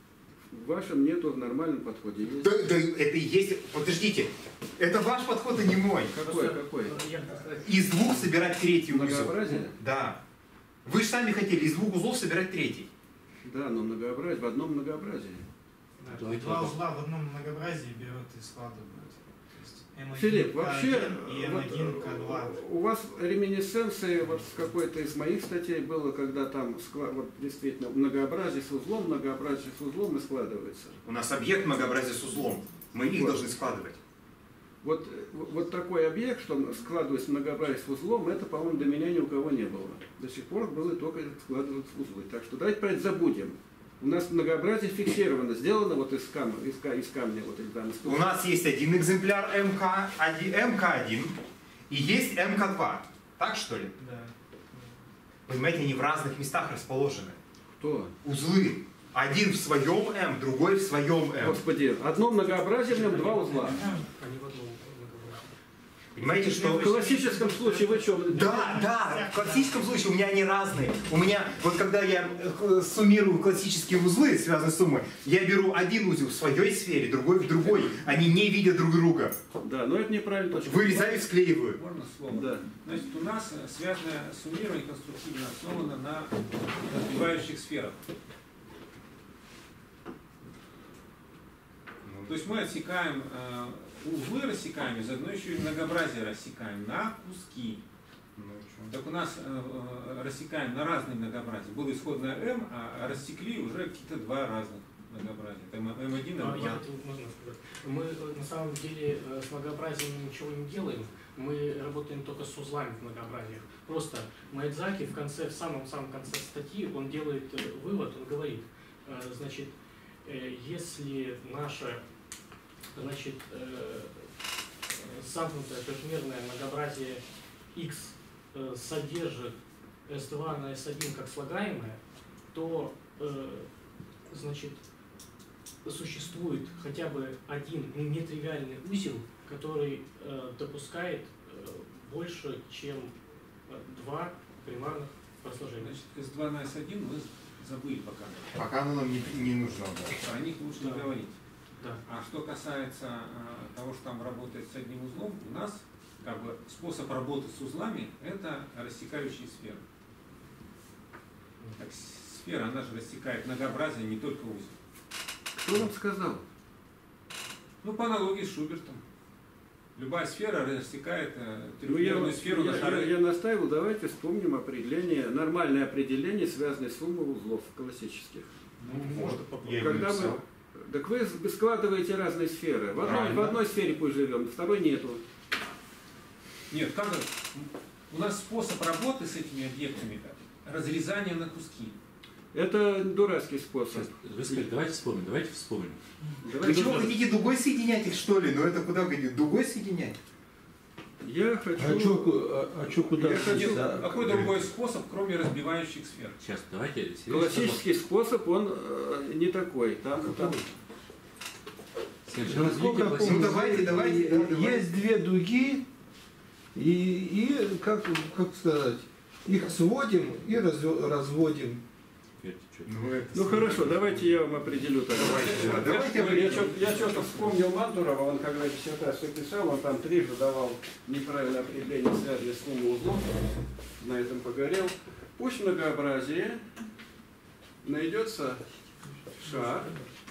В вашем нету в нормальном подходе. Есть. Да, да, это и есть... Подождите, это ваш подход, а не мой. Какой, какой? Я, так сказать, Из двух собирать третий узел. Многообразие? Да. Вы же сами хотели из двух узлов собирать третий. Да, но многообразие, в одном многообразии. Да, Да, два это- узла в одном многообразии берут и складывают. То есть эм один, Филипп, ка вообще, один и эм один, ка два. вот, у вас реминесценции вот с какой-то из моих статей было, когда там скла- вот, действительно многообразие с узлом, многообразие с узлом и складывается. У нас объект многообразия с узлом. Мы их Вот. должны складывать. Вот, э, вот такой объект, что складывается многообразие с узлом, это, по-моему, до меня ни у кого не было. До сих пор было только складываться узлы. Так что давайте про это забудем. У нас многообразие фиксировано, сделано вот из камня, из, ка- из камня вот из данных. У нас есть один экземпляр эм ка один, эм ка один и есть эм ка два. Так что ли? Да. Понимаете, они в разных местах расположены. Кто? Узлы. Один в своем М, другой в своем М. Господи, одно многообразие, в нем два узла. они в одном многообразии. Понимаете, что... В классическом случае вы что? Да, да, в классическом случае у меня они разные. У меня, вот когда я э, суммирую классические узлы, связанные с суммой, я беру один узел в своей сфере, другой в другой. Они не видят друг друга. Да, но это неправильно точка. Вырезаю и склеиваю. Можно слово? Да. Значит, у нас э, связанное суммирование конструктивно основано на разбивающих сферах. То есть мы отсекаем, э, узлы рассекаем, и заодно еще и многообразие рассекаем на куски. Так у нас э, э, рассекаем на разные многообразия. Было исходное М, а рассекли уже какие-то два разных. многообразие? Это эм один, А, эм Я два? хотел, можно сказать. Мы э, на самом деле э, с многообразием ничего не делаем. Мы работаем только с узлами в многообразиях. Просто Маэдзаки в конце, в самом-самом конце статьи, он делает э, вывод, он говорит, э, значит, э, если наше, значит, э, замкнутое трехмерное многообразие X э, содержит эс два на эс один как слагаемое, то, э, значит, существует хотя бы один нетривиальный узел, который э, допускает э, больше, чем э, два примарных просложения. Значит, эс два на эс один мы забыли пока. Пока оно нам не, не нужно. Да. Про них лучше Да. не говорить. Да. А что касается э, того, что там работает с одним узлом, у нас как бы способ работы с узлами – это рассекающие сферы. Так, сфера, она же рассекает многообразие, не только узел. Кто вам сказал? Ну, по аналогии с Шубертом. Любая сфера рассекает э, Ну, я, трехмерную сферу я, на я, шары. я настаивал, давайте вспомним определение, нормальное определение связанной суммы узлов классических. Ну, вот, я его Когда написал. вы, так вы с- складываете разные сферы. В одной, Правильно. в одной сфере пусть живем, в второй нету. Нет, как это? У нас способ работы с этими объектами – разрезание на куски. Это дурацкий способ. Вы сказали, давайте вспомним, давайте вспомним. Вы Давайте чего, даже- хотите дугой соединять их, что ли? Ну это куда хотите? Дугой соединять? Я хочу... А что а, а чё куда? Я хочу- Да. Какой другой способ, кроме разбивающих сфер? Сейчас, давайте. Сергей Классический способ, он э, не такой. Там, там- Сергей, Насколько разведите я классический- помню, Ну, давайте, давайте, э, да, давайте. есть две дуги, и, и как, как сказать, их сводим и разв- разводим. Это чё? Ну, это Ну хорошо, давайте я вам определю так. Давайте, да, давайте Я, определим. чё- я что-то вспомнил Мантурова, он когда диссертацию писал, он там трижды давал неправильное определение связанной суммы узлов, на этом погорел. Пусть многообразие найдется шар,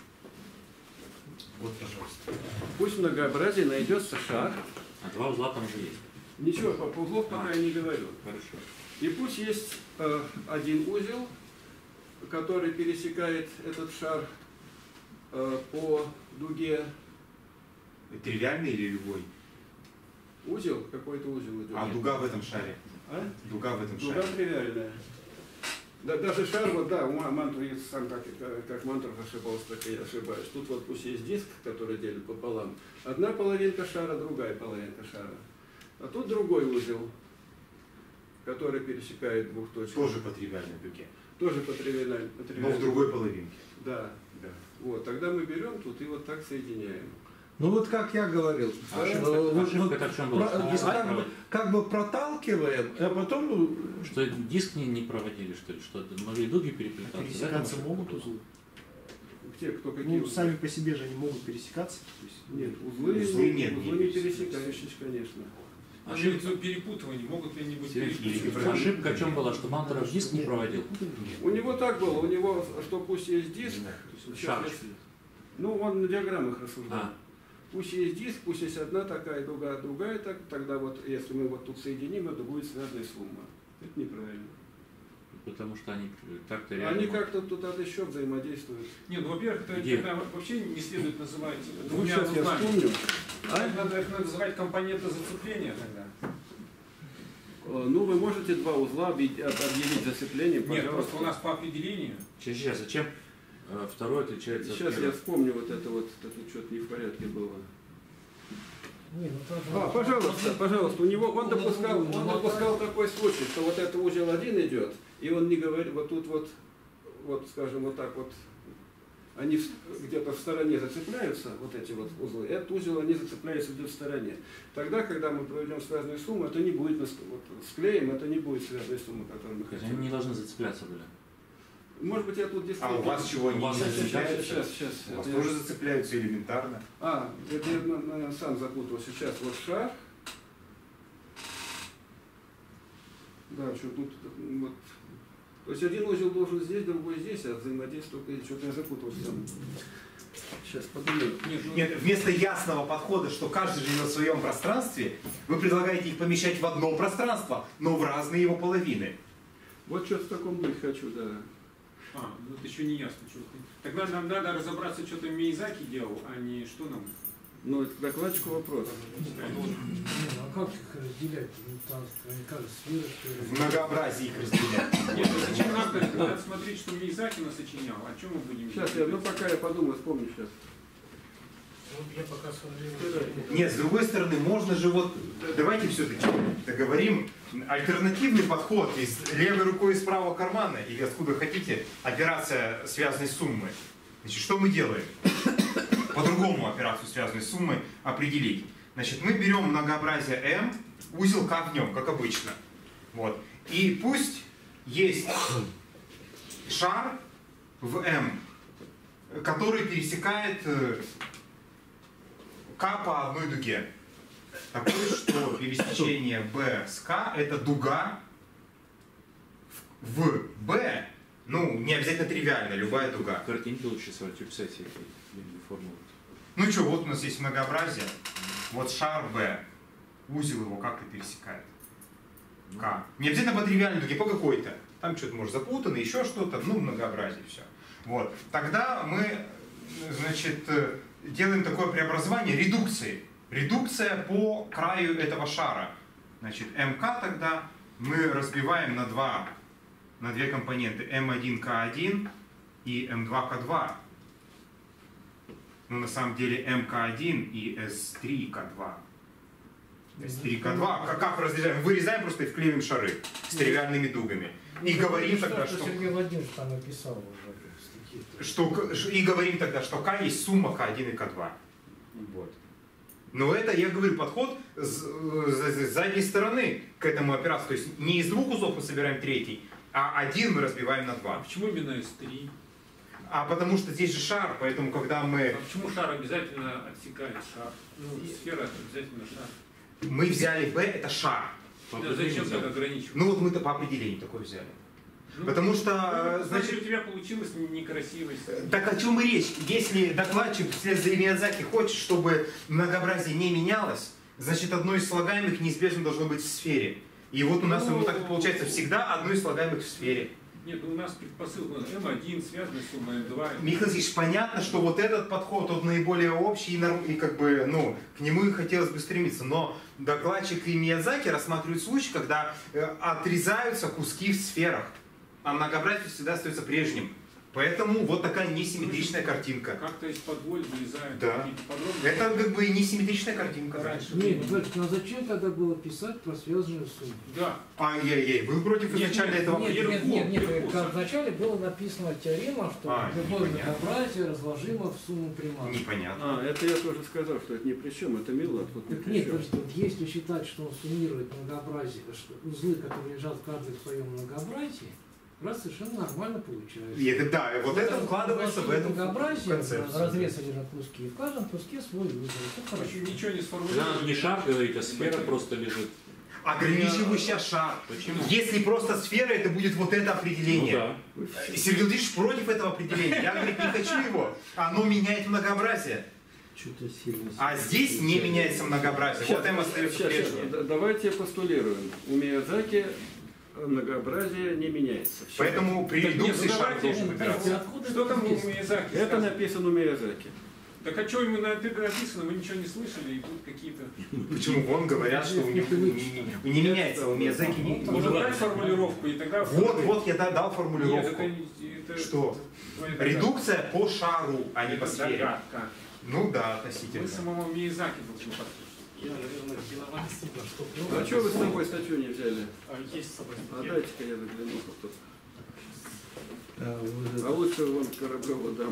Вот, пожалуйста. пусть многообразие найдется шар. А два узла там уже есть. Ничего, по по узлов пока я не говорю. Хорошо. И пусть есть э, один узел, который пересекает этот шар э, по дуге. Тривиальный или любой? Узел, какой-то узел идет. А дуга в этом шаре? А? Дуга в этом Дуга шаре. тривиальная. Да, даже шар, вот да, у Мантур сам как, как, как Мантур ошибался, так и я ошибаюсь. Тут вот пусть есть диск, который делит пополам. Одна половинка шара, другая половинка шара. А тут другой узел, который пересекает двух точек. Тоже по тривиальной дуге. Тоже по тривиальной. по Но тривиальной. в другой половинке. Да. Да. Вот, тогда мы берем тут и вот так соединяем. Ну вот как я говорил, А э, ошибка- вот- ошибка вот это в чем была? про- Что э, диск как, бы, проводили? как бы проталкиваем, а потом ну, Что диск не, не проводили, что ли? Что могли дуги переплетаться? Пересекаться В этом могут ошибка узлы? Те, кто какие Ну, узлы? сами по себе же они могут пересекаться. То есть, Нет, узлы, Узлы нет, узлы не не пересекающиеся, конечно. А Ошибка. что перепутывание? Могут ли они быть Сергей, перепутаны? ошибка в чем была, что Мантуров диск не проводил? У него так было, у него, что пусть есть диск, сейчас Шар. я- ну он на диаграммах рассуждал. А, Пусть есть диск, пусть есть одна такая дуга, другая так, тогда вот если мы вот тут соединим, это будет связанная сумма. Это неправильно. потому что они как-то реально... Они как-то тут от еще взаимодействуют. Нет, ну, во-первых, это Где? тогда вообще не следует называть Ну, двумя сейчас я узлами. вспомню. А? Надо, это надо называть компоненты зацепления тогда. Э, Ну, вы можете два узла объ- объявить зацеплением, Нет, пожалуйста. просто у нас по определению. Сейчас, сейчас, зачем э, второй отличается от Сейчас я первого? вспомню вот это вот, это что-то не в порядке было. Не, ну там- А, пожалуйста, пожалуйста, у него, он Он допускал, это- он допускал такой случай, что вот это узел один идет, и он не говорит, вот тут вот, вот, скажем, вот так вот, они в- где-то в стороне зацепляются, вот эти вот узлы, этот узел, они зацепляются где-то в стороне. Тогда, когда мы проведем связанную сумму, это не будет, нас- вот, склеим, это не будет связанной суммы, которую мы То есть хотим. они не должны зацепляться были. Может быть, я тут А действительно... у вас чего, У не вас Сейчас, сейчас, зацепляются? сейчас, сейчас. У вас Это- тоже зацепляются элементарно. А, это я, наверное, сам запутался. Сейчас вот шар. Да, что тут вот. То есть один узел должен здесь, другой здесь, а взаимодействие только что-то я запутался. Сейчас подумаю. Нет, ну, Нет, вместо ясного подхода, что каждый живет в своем пространстве, вы предлагаете их помещать в одно пространство, но в разные его половины. Вот что-то в таком духе хочу, да. А, ну это еще не ясно. Что ты. Тогда нам надо разобраться, что там Миязаки делал, а не что нам. Ну, это к докладчику вопрос. А как их разделять? Ну, там, они как сферы, что ли? В многообразии их разделять. Нет, ну зачем нам так? Надо смотреть, что Миязаки насочинял. О чем мы будем Сейчас я, ну пока я подумаю, вспомню сейчас. Вот я пока сформулирую. Нет, с другой стороны, можно же вот, давайте все-таки договорим, альтернативный подход из левой рукой из правого кармана, или откуда хотите, операция связанной суммы. Значит, что мы делаем? По-другому операцию связанной суммы определить. Значит, мы берем многообразие m, узел К в нем, как обычно. Вот. И пусть есть шар в m, который пересекает К по одной дуге. Такое, что пересечение B с К это дуга в B, ну, не обязательно тривиально, любая дуга. Картинки лучше сразу писать эти формулы. Ну что, вот у нас есть многообразие. Вот шар B, узел его как-то пересекает. К. Не обязательно по тривиальной дуге, по какой-то. Там что-то может запутано, еще что-то, ну, многообразие, все. Вот. Тогда мы, значит, делаем такое преобразование редукции. Редукция по краю этого шара. Значит, МК тогда мы разбиваем на два, на две компоненты эм один ка один и эм два ка два. Ну, на самом деле эм ка один и эс три ка два. эс три ка два. Как, как разделяем? Вырезаем просто и вклеиваем шары с тривиальными дугами. И Ну, говорим что, тогда, что что... Сергей Владимирович там написал уже в статье. что, и говорим тогда, что К есть сумма К один и К два. Вот. Но это, я говорю, подход с, с задней стороны к этому операции. То есть не из двух узлов мы собираем третий, а один мы разбиваем на А два. почему именно эс три? А потому что здесь же шар, поэтому когда мы... А почему шар обязательно отсекает шар? Ну, сфера это обязательно шар. Мы взяли B, это шар. Да, зачем так ограничивать? Ну вот мы-то по определению такое взяли. Ну, Потому что, ну, значит, значит... у тебя получилось некрасивость. Так о чем и речь? Если докладчик вслед за Миядзаки хочет, чтобы многообразие не менялось, значит одно из слагаемых неизбежно должно быть в сфере. И вот у нас ну, так и получается всегда одно из слагаемых в сфере. Нет, у нас предпосылка эм один, связанная с суммой эм два. Михаил Ильич, понятно, что вот этот подход, он наиболее общий, и, норм, и как бы, ну, к нему и хотелось бы стремиться. Но докладчик и Миядзаки рассматривают случаи, когда э, отрезаются куски в сферах, а многообразие всегда остается прежним. Поэтому вот такая несимметричная картинка. Как-то из-под воль вылезают да. какие-то подробности. Это как бы и несимметричная картинка. Раньше. Нет, ну а зачем тогда было писать про связанную сумму? Да. Ай-яй-яй, вы против нет, изначально нет, этого? Нет, Вверху, нет, нет, нет, вверху, как вначале было написано теорема, что А, любое непонятно. многообразие разложимо в сумму приманок. Непонятно. А, это я тоже сказал, что это ни при чем, это Миллер тут ни Так при нет, чем. то есть вот если считать, что он суммирует многообразие, что узлы, которые лежат каждый в своем многообразии, раз совершенно нормально получается. И это, да, вот это вкладывается в эту многообразие, концепцию. разрез содержит куски, и в каждом куске свой узел. Это В общем, хорошо. ничего не Да, сформулировано. не шар говорить, а сфера просто лежит. Ограничивающий шар. Почему? Если просто сфера, это будет вот это определение. Ну да. Сергей Владимирович против этого определения. Я, говорит, не хочу его. Оно меняет многообразие. Что-то сильно... А здесь не меняется многообразие. Сейчас, Вот М остается сейчас, прежнее. да- давайте постулируем. У Миядзаки многообразие не меняется. Всё. Поэтому при Так нет, редукции ну шар давайте, должен выбираться. Откуда Что это там у написано? Миязаки Это сказано? написано у Миядзаки. Так а что ему на это написано, мы ничего не слышали, и тут какие-то... Почему? Вон говорят, что у него не, не- не меняется. У Миядзаки не... Может дать формулировку, и тогда... Вот, вот я да- дал Нет, формулировку. это... не- это- Что? твоя догадка. Редукция по шару, а не Это по сфере. догадка. Ну да, Мы относительно. самому Миязаки должны послушать. Я, наверное, виноват, действительно, что... А что вы с собой статью не взяли? А, есть с собой. А дайте-ка я загляну тут. А, вот А лучше вон Кораблёва дам.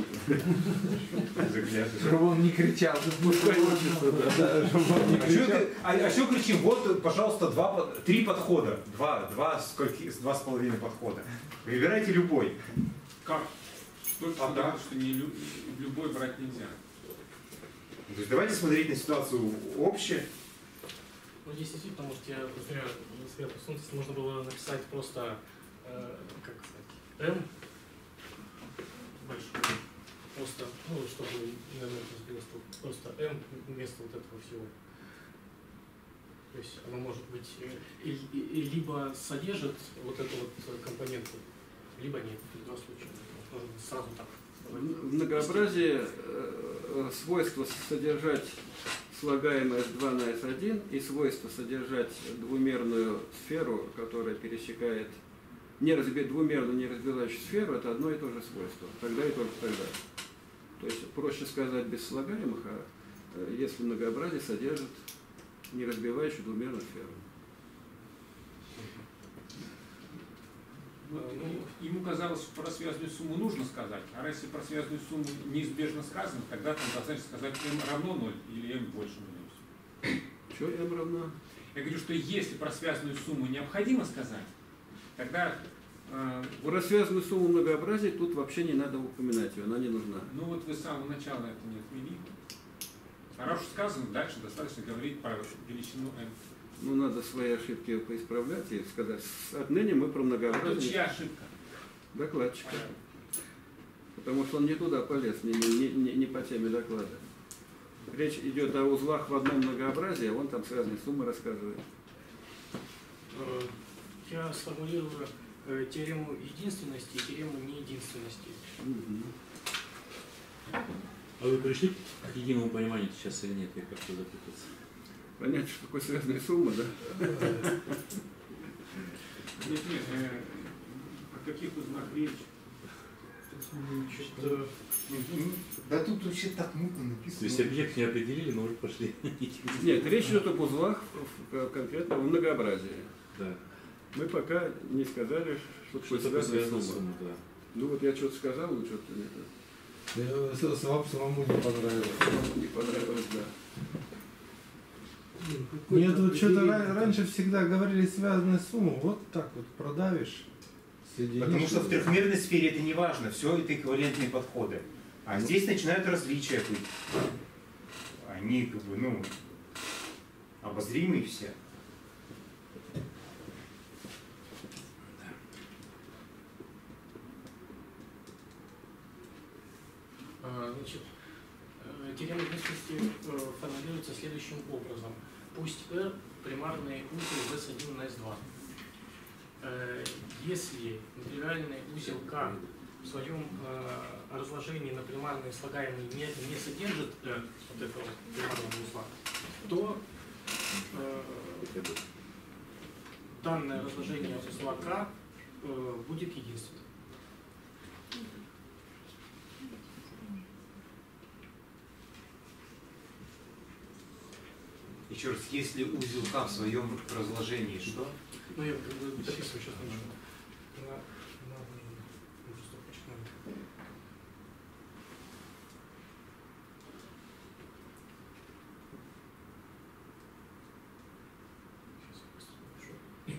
Чтобы он не кричал. Пускай учится, да. Да, чтобы он не А что кричал. ты- а- а что кричим? Вот, пожалуйста, два, под- три подхода. Два, два, скольки, два с половиной подхода. Выбирайте любой. Как? Только А, да. что не лю- любой брать нельзя. То есть давайте смотреть на ситуацию обще. Ну, здесь действительно, может, я зря, зря просунулся, можно было написать просто, э, как сказать, M большой. Просто, ну, чтобы не разбилось, просто M вместо вот этого всего. То есть оно может быть э, и, и- и либо содержит вот эту вот компоненту либо нет. В два случая. Можно сразу так. В многообразии э, свойство содержать слагаемое эс два на эс один и свойство содержать двумерную сферу, которая пересекает не разби... двумерную неразбивающую сферу, это одно и то же свойство. Тогда и только тогда. То есть проще сказать без слагаемых, а э, если многообразие содержит неразбивающую двумерную сферу. Вот, ну, ему казалось, что про связанную сумму нужно сказать, а если про связанную сумму неизбежно сказано, тогда там достаточно сказать m равно ноль или m больше нуля. Что m равно? Я говорю, что если про связанную сумму необходимо сказать, тогда... Э, про связанную сумму многообразия тут вообще не надо упоминать ее, она не нужна. Ну вот вы с самого начала это не отменили. А раз уж сказано, дальше достаточно говорить про величину m. Ну, надо свои ошибки поисправлять и сказать, отныне мы про многообразие... А тут чья ошибка? Докладчика. Потому что он не туда полез, не, не, не, не по теме доклада. Речь идет о узлах в одном многообразии, а он там связанные суммы рассказывает. Я сформулирую теорему единственности и теорему неединственности. А вы пришли к единому пониманию сейчас или нет? Я как-то запутался. Понять, что такое связанная сумма, да? Нет, нет, э, о каких узлах речь? Что-то... Да тут вообще так мутно написано. То есть объект не определили, но уже пошли. Нет, речь идет об узлах в конкретном многообразии. Да. Мы пока не сказали, что такое Что связанная сумма. сумма. Да. Ну вот я что-то сказал, но что-то не так. Вам самому не понравилось. Не понравилось, да. Нет, вот что-то раньше всегда говорили связанную сумму, вот так вот продавишь. Потому что в трехмерной сфере это не важно, все это эквивалентные подходы. А здесь начинают различия быть. Они как бы, ну, обозримые все. Значит, теорема единственности формулируется следующим образом. Пусть R примарный узел эс один на эс два. Если интегральный узел K в своем разложении на примарные слагаемые не, не содержит R, вот этого примарного узла, то данное разложение узла K будет единственным. Еще раз, если узел К в своем разложении, что? Ну, я как бы дописываю сейчас ничего. На, на, просто почитаю. Сейчас я быстро напишу.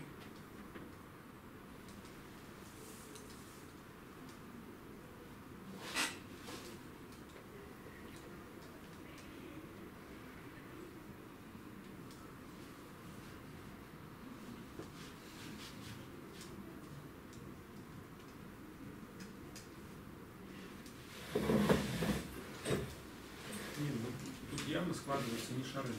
Складываются не шары.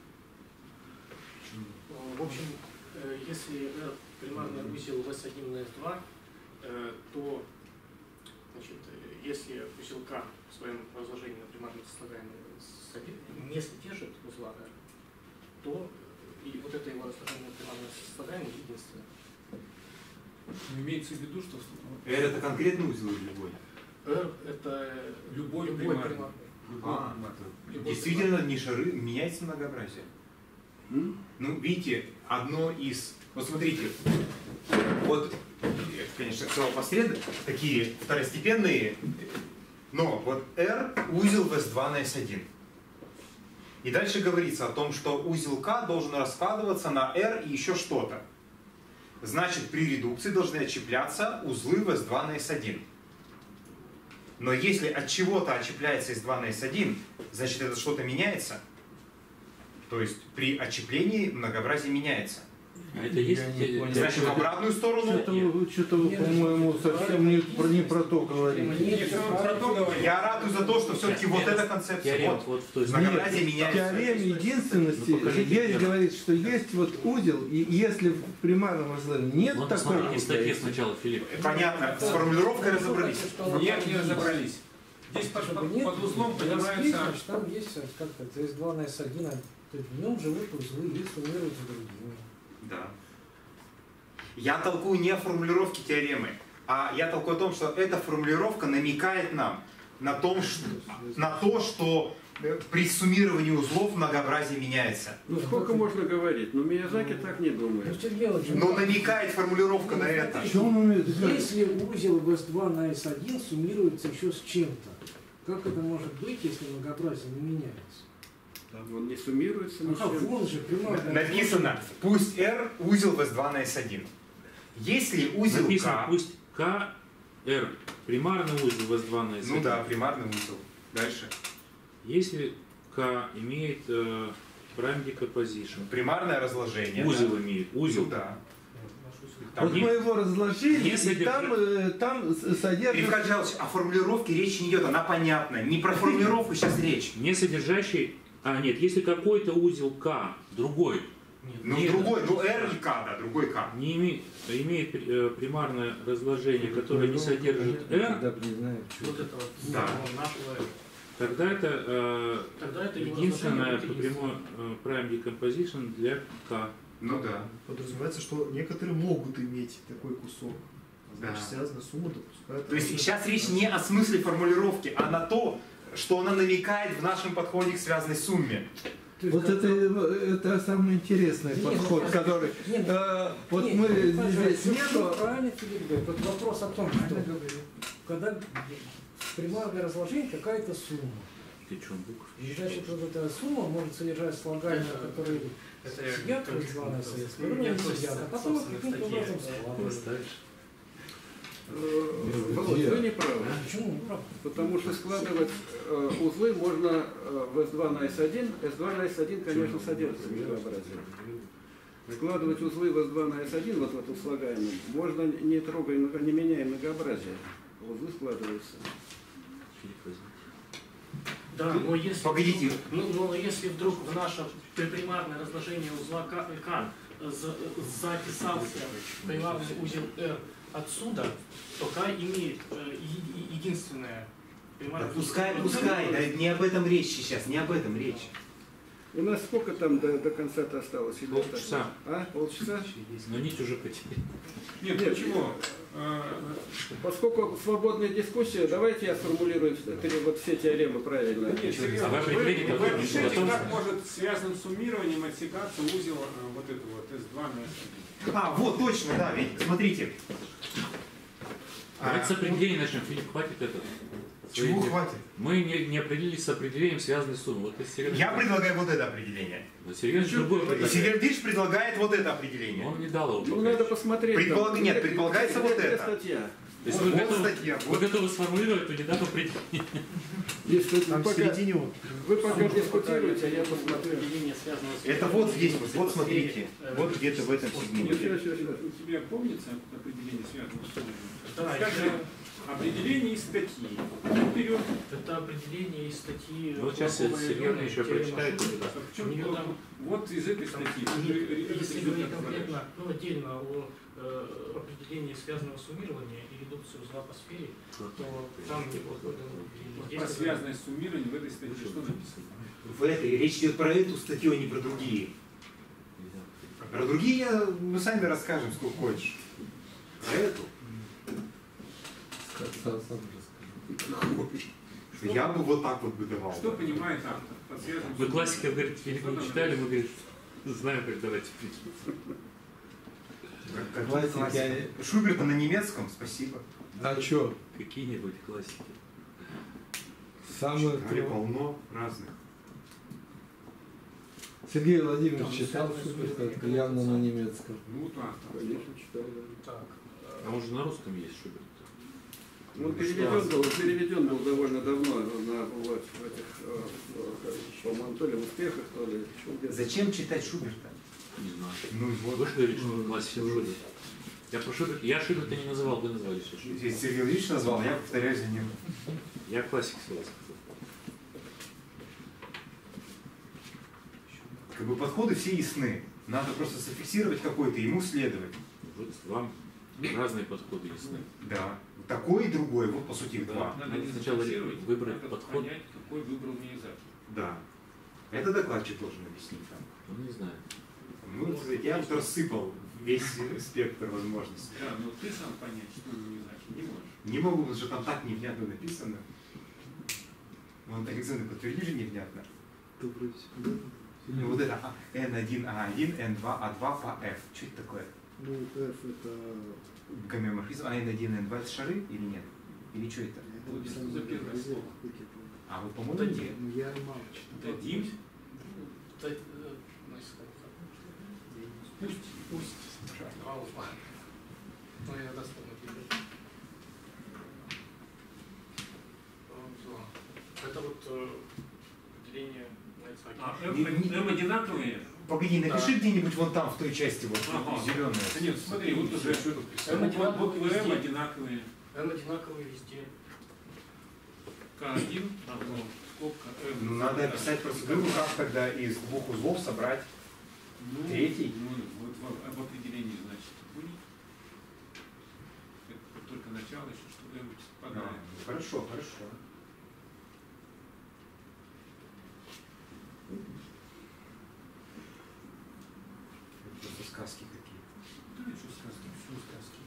В общем, если R примарный узел эс один на эс два, то, значит, если узел K в своем разложении на примарные слагаемые не содержит узла R, то и вот это его разложение на примарные слагаемые единственное. Имеется в виду, что... R это конкретный узел или любой? R это любой, любой примарный. примарный. А, Любой действительно, примарный. Не шары, меняется многообразие. М? Ну, видите, одно из... Вот смотрите, вот, я, конечно, сказал посредственно, такие второстепенные, но вот R узел в эс два на эс один. И дальше говорится о том, что узел K должен раскладываться на R и еще что-то. Значит, при редукции должны отщепляться узлы в эс два на эс один. Но если от чего-то отщепляется эс два на эс один, значит, это что-то меняется. То есть при отщеплении многообразие меняется. А это есть? Я не понял. Значит, в обратную сторону. Что-то вы, что-то вы, по-моему, совсем не про, не про то говорите. Нет, все про то говорим. Я ратую за то, что все-таки вот эта концепция. Теорема, Вот. вот в той Многообразие Нет, в меняется. теореме единственности Ну, покажите есть, пример. говорит, что есть вот узел, и если в примарном разложении нет Вот такого посмотрите в статье узла, сначала, Филипп. Понятно, с формулировкой разобрались. Нет, не разобрались. Здесь под, Чтобы под- нет, под узлом распись, понимается... значит, там есть как-то эс два на эс один, а, то есть в нем живут узлы и суммируются другими. Да. Я толкую не о формулировке теоремы, а я толкую о том, что эта формулировка намекает нам на, том, что, на то, что при суммировании узлов многообразие меняется. Ну сколько можно говорить? Ну Миязаки так не Ну, думает. что делать? Но намекает формулировка на это. Что он умеет? Если узел в эс два на эс один суммируется еще с чем-то, как это может быть, если многообразие не меняется? Он не суммируется ни с А чем. вон же примарно. Написано, пусть R узел в эс два на эс один. Если узел Написано, К, пусть К, Р, примарный узел в эс два на эс один. ну да, примарный узел. Дальше. Если К имеет э, prime decomposition, Примарное разложение. узел да. имеет, узел. Ну да. Вот не- мы его разложили, не и содержит- там, э, там с- Ильф содержится... Михайлович, о формулировке речи не идет, она понятна. Не про формулировку сейчас речь. Не содержащий... А, нет, если какой-то узел К, другой, Ну Нет. другой, ну R и К, да, другой К. не име- имеет э, примарное разложение, которое не содержит R, Вот это вот, Да. ну, нашего, тогда это э, тогда это его единственное разложение будет прямое э, prime decomposition для К. Ну да. Подразумевается, что некоторые могут иметь такой кусок. А значит, Да. связанная сумма допускает... То есть сейчас речь не о смысле формулировки, а на то, что она намекает в нашем подходе к связанной сумме. То есть Вот как- это, это самый интересный Не, подход, ну, который... не, ну, э, вот не, мы ну, здесь пожалуйста, нету... ну, правильно Филипп говорит. Вот вопрос о том, что когда примарное разложение какая-то сумма. Ты что, букв? И значит, вот эта сумма может содержать слагания, которые Это сидят в эс два на эс один, которые не сидят, а потом их каким-то образом складывают. Э, Володь, вы не правы. Почему? Ну, правда. Потому что складывать э, узлы можно э, в эс два на эс один. эс два на эс один, конечно, содержит многообразие. Складывать узлы в эс два на эс один, вот в этом слагаемом, можно не трогая, не меняя многообразие. Узлы складываются. Да, но если, Погодите. ну, но если вдруг в наше примарное разложение узла К, К за- записался примарный узел R отсюда, то К имеет э, е- единственное Да примарное пускай, узел. пускай, да, не об этом речь сейчас, не об этом речь. У нас сколько там до, до конца-то осталось? Или Полчаса. так? А? Полчаса? Но нить уже потеряли. Нет, Нет, почему? Э, Поскольку свободная дискуссия, давайте я сформулирую три- вот все теоремы правильно. Нет, серьезно. А вы Вы, определите, вы какой объясните, потом- как может связанным суммированием отсекаться узел э, вот этого вот эс два на эс один? А, вот, точно, да, ведь, смотрите. Давайте А, с определения начнем. Филипп, хватит это. чего Свои- хватит? Мы не, не определились с определением связанной суммы. Вот это Серега. Я предлагаю вот это определение. Да, Серега другое И предлагает. Севердиш предлагает вот это определение. Он не дал его. Ну, пока надо еще. посмотреть. Предполаг- там, нет, где- предполагается где- вот где это. статья. То есть Вот- вы, вот готовы, статья, вы вот. готовы сформулировать, то не дам определение. Если Там в пока- середине вот. Вы пока дискутируете, а я посмотрю. Определение связанного с Это вот здесь, вот, вот смотрите. Вот где-то в этом Нет, сегменте. сейчас, сейчас, сейчас. У тебя помнится определение связанного с суммой? Да, Скажи, это, определение из статьи. Вперед. это определение из статьи. Ну, вот сейчас Плохого Сергей ребенка, еще теорема прочитает. Шубина. да. В чем У него там- вот из этой статьи. Нет, если говорить конкретно, ну, отдельно о э, определении связанного суммирования и редукции узла по сфере, то там неплохое Вот определение. про Здесь связанное суммирование в этой статье что написано? В этой речь идет про эту статью, а не про другие. Про другие я- мы сами расскажем, сколько хочешь. Про эту. Я бы вот так вот бы давал. Что понимает автор под связанным Вы суммированием? классиков, говорит, Филипп не читали, мы, говорит, знаем, как давайте пить. Как- как Классики, классика. Шуберта на немецком, спасибо. А что? Какие-нибудь классики. Самый Шуберта полно разных. Сергей Владимирович читал Шуберта, это явно на немецком. Ну, вот автор. Конечно, читал, да. Так. А он же на русском есть Шуберт. Он переведен был, переведен был довольно давно на вот, в этих, э, э, по-моему, то ли в успехах, то ли еще где-то. Зачем читать Шуберта? Не знаю. Ну и вот. Вы же говорите, что классик Шиллер. Я про Шиллер, я Шиллер-то не называл, вы назвали все Шиллер. Здесь Сергей Ильич назвал, я повторяю за ним. Я классик всегда сказал. Как бы подходы все ясны. Надо просто зафиксировать какой-то, ему следовать. Вот вам разные подходы ясны. Да. Такой и другой, вот по сути их Да, два. надо Надо не сначала зафиксировать, выбрать надо подход. понять, какой выбрал миизаки. Да. Это докладчик должен объяснить там. Ну, не знаю. Ну, я вот рассыпал весь спектр возможностей. Да, но ты сам понять, что миизаки не можешь. Не могу, потому что там так невнятно написано. Вон Александр, подтверди же невнятно. То вроде да. Ну, вот это эн один а один, эн два а два по F. Что это такое? Ну, F это... Гомеоморфизм, а эн один, эн два это шары или нет? Или что это? это Вот сам за первое разрез, слово. как я помню. А вот, по-моему, нет. Ну, я мало читал. Дадим, Пусть, пусть. Ну, я достану тебе. Это вот э, определение а Майцаки. Не- М одинаковые. Погоди, напиши Да. где-нибудь вон там, в той части, вот Ага. зеленая. Да нет, смотри, вот уже что тут М вот буквы М везде. одинаковые. М одинаковые везде. К один, равно скобка М. Ну, надо описать процедуру, как тогда из двух узлов собрать. Ну, Третий. Ну, вот в, об определении, значит, будет. Это только начало еще, что М А, совпадает. ну, хорошо, хорошо. Это просто сказки какие. Да, еще сказки, все сказки.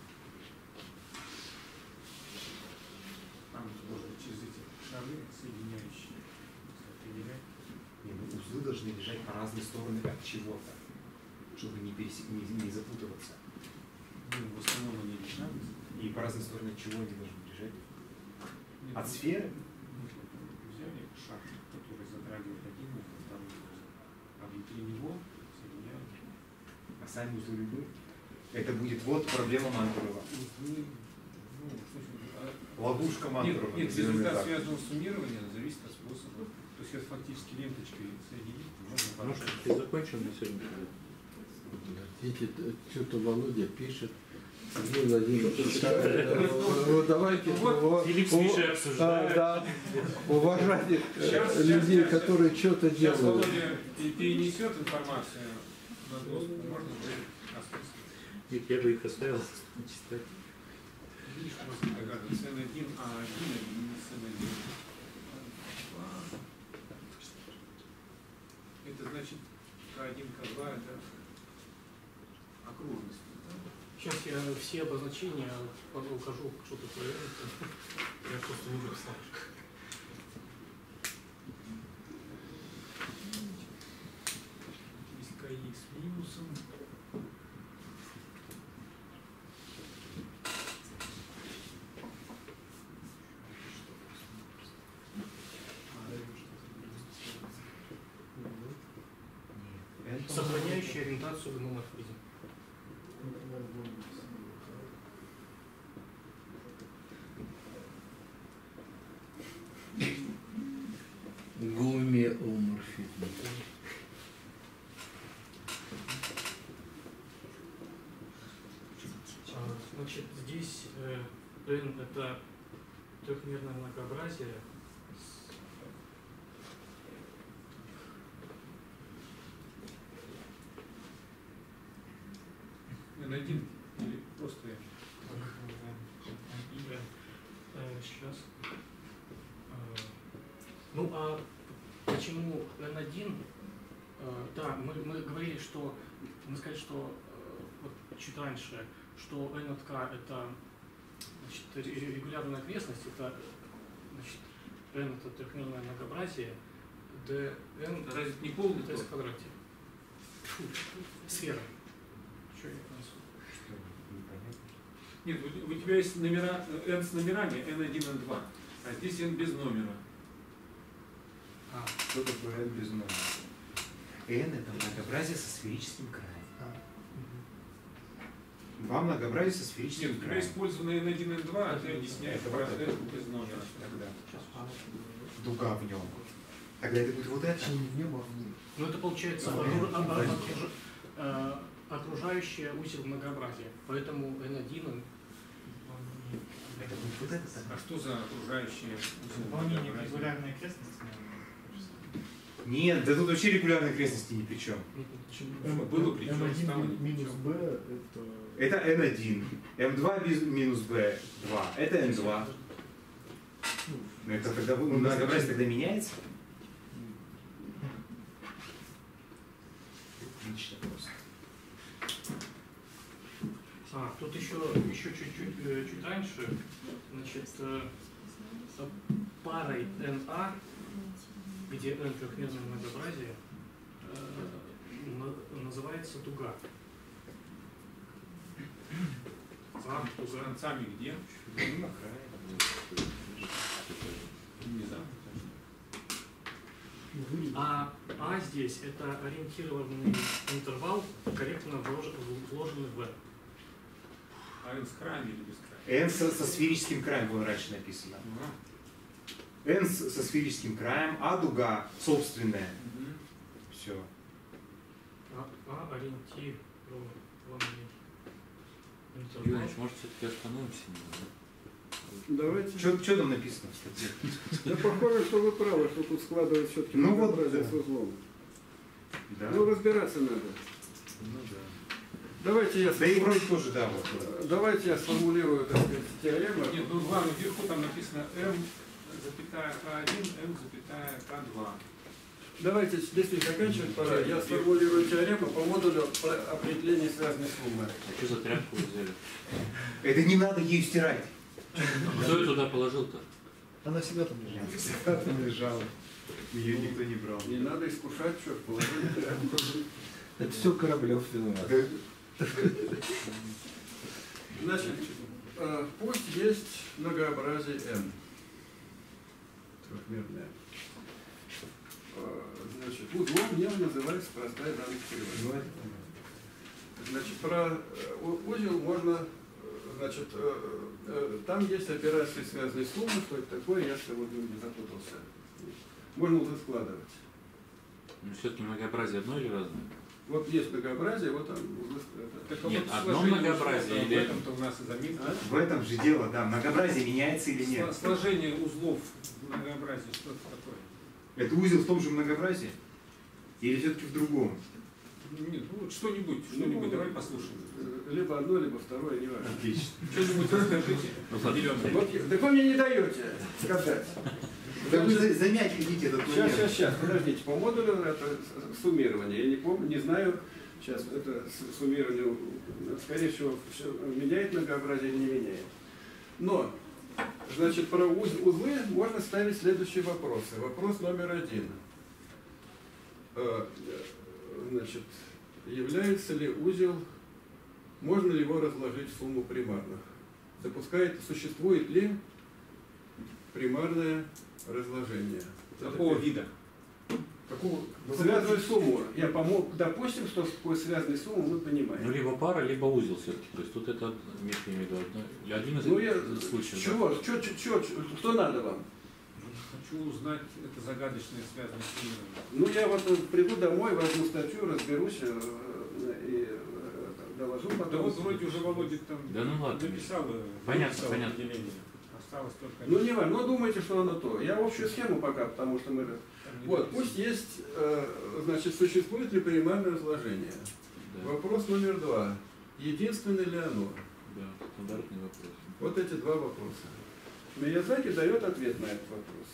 Там можно через эти шары соединяющие определять. Не, ну, узлы должны лежать по разные стороны от чего-то, чтобы не, пересек... не, не запутываться. Ну, в основном они лежат. И по разные стороны от чего они должны лежать? Нет, От ну, сферы? ну, взяли шар, который затрагивает один узел, второй узел, а внутри него соединяют А сами узлы любые? Это будет вот проблема Мантурова. узлы. Ну, в смысле, а- Ловушка Мантурова. Нет, нет, назовем результат так. связанного суммирования зависит от способа. То есть это фактически ленточкой соединить можно Ну по-разному. что, ты закончил на сегодня? Видите, что-то Володя пишет. Сергей Владимирович, ну, давайте ува- Филипп с ува- Мишей обсуждают. а, да, уважайте э, Щас, людей, щас, щас, которые что-то Сейчас делают. Володя и перенесет информацию на доску, можно будет осмыслить. Нет, я бы их оставил читать. Видишь, можно догадываться, эн один а один или не эн один. Это значит К один, К два это окружность. Сейчас я все обозначения укажу, что такое. Я просто не представляю. Есть ка икс с минусом. Сохраняющий ориентацию гомоморфизм. Гомеоморфизм. А, Значит, здесь э, N это трехмерное многообразие. с- эн один или просто N? И, э, сейчас. Э, Ну а почему эн один? Э, Да, мы, мы говорили, что мы сказали, что э, вот чуть раньше, что n от k это значит, ре- регулярная окрестность, это значит, n это трехмерное многообразие, dn Разве это не полный это s в круг? квадрате. Фу, сфера. Что я несу? Что, непонятно? Нет, у, у тебя есть номера, N с номерами, эн один, эн два, а здесь N без номера. А, Что такое N без номера? N это многообразие со сферическим краем. Два многообразия со Нет, сферическим у тебя краем. использовано эн один, эн два, а ты объясняешь Это про вот это. N без номера. Тогда. Дуга в нем. Тогда это будет вот это. ну это получается окруж- а- а- окруж- э, окружающее узел многообразия. Поэтому эн один он, он не... А что за окружающие узел Выполнение многообразия? регулярной окрестности, наверное. Нет, да тут вообще регулярные окрестности ни при чем. Что было при чем, М один стало ни при минус чем. Б это... Это эн один. эм два без- минус бэ два. Это эн два. Но это тогда вы- многообразие тогда меняется? Отлично просто. А, тут еще, еще чуть-чуть э, чуть раньше, значит, э, с парой эн а, где n трехмерное многообразие, э, на- называется дуга. А, С дуга. концами где? Ну, на крае. Не знаю. А А здесь это ориентированный интервал, корректно влож- вложенный в. А n с краем или без края? N со, со сферическим краем было раньше написано. Ага. N с- со сферическим краем, а дуга собственная. Мгм. Все. А, а ориентированный интервал. Юрий Ильич, может, все-таки остановимся? Давайте. Что там написано в статье? Да похоже, что вы правы, что тут складывать все-таки Ну вот, многообразие да. с узлом. Да. Ну, разбираться надо. Ну да. Давайте я, Да и сформу- вроде тоже, да, вот. Давайте я сформулирую, так сказать, теорему. Нет, ну главное, вверху там написано m, запятая к один, m, запятая к два. Давайте, если заканчивать пора, я сформулирую теорему по модулю про определения связанной суммы. А что за тряпку вы взяли? Это не надо ею стирать. Кто ее туда положил-то? Она всегда там лежала. Всегда там лежала. Ее никто не брал. Не надо искушать, что положили. Это все Кораблев виноват. Значит, э, пусть есть многообразие n. Трехмерное. Э, Значит, узлом в нем называется простая данная кривая. Ну, это понятно. Значит, про э, у- узел можно, э, значит, э, э, там есть операции, связанные с суммой, что это такое, я сегодня не запутался. Можно узлы складывать. Ну, все-таки многообразие одно или разное? Вот есть многообразие, вот там узлы складывать. Так, а Нет, вот одно сложение многообразие узлов, или- в этом-то у нас и заминка. В этом же дело, да. Многообразие меняется или нет. Сло- Сложение узлов в многообразии, что это такое? Это узел в том же многообразии? Или все-таки в другом? Нет, ну вот что-нибудь, что-нибудь, Ну, давай послушаем. Э, Либо одно, либо второе, не важно. Отлично. Что-нибудь расскажите. Определенное. Вот, так вы мне не даете сказать. Да вы за- замять хотите этот Сейчас, момент. сейчас, сейчас, подождите, по модулю это с- суммирование. Я не помню, не знаю, сейчас это с- суммирование, э, скорее всего, всё меняет многообразие или не меняет. Но, значит, про уз- узлы можно ставить следующие вопросы. Вопрос номер один. Э, Значит, является ли узел, можно ли его разложить в сумму примарных? Допускает, существует ли примарное разложение? Какого вида? Какого? Связанную сумму. Я помог, допустим, что такое связанную сумму мы понимаем. Ну, либо пара, либо узел все-таки. То есть тут это, Миша, я имею в виду, одно, или один из Ну, я, случаев. чего? Чё, чё, чё, чё? Что надо вам? Хочу узнать, это загадочное связанное с миром. Ну, я вот э, приду домой, возьму статью, разберусь э, и э, доложу потом. Да вот вроде уже Володя там Да ну ладно, написал, э, Понятно, написал понятно. определение. Осталось только... Ну, не важно, ну думайте, что оно то. Я общую схему пока, потому что мы... там не Вот, написано. пусть есть, э, значит, существует ли примарное разложение. Да, Вопрос номер два. Единственное ли оно? да, стандартный вопрос. Вот эти два вопроса. Миязаки дает ответ на этот вопрос.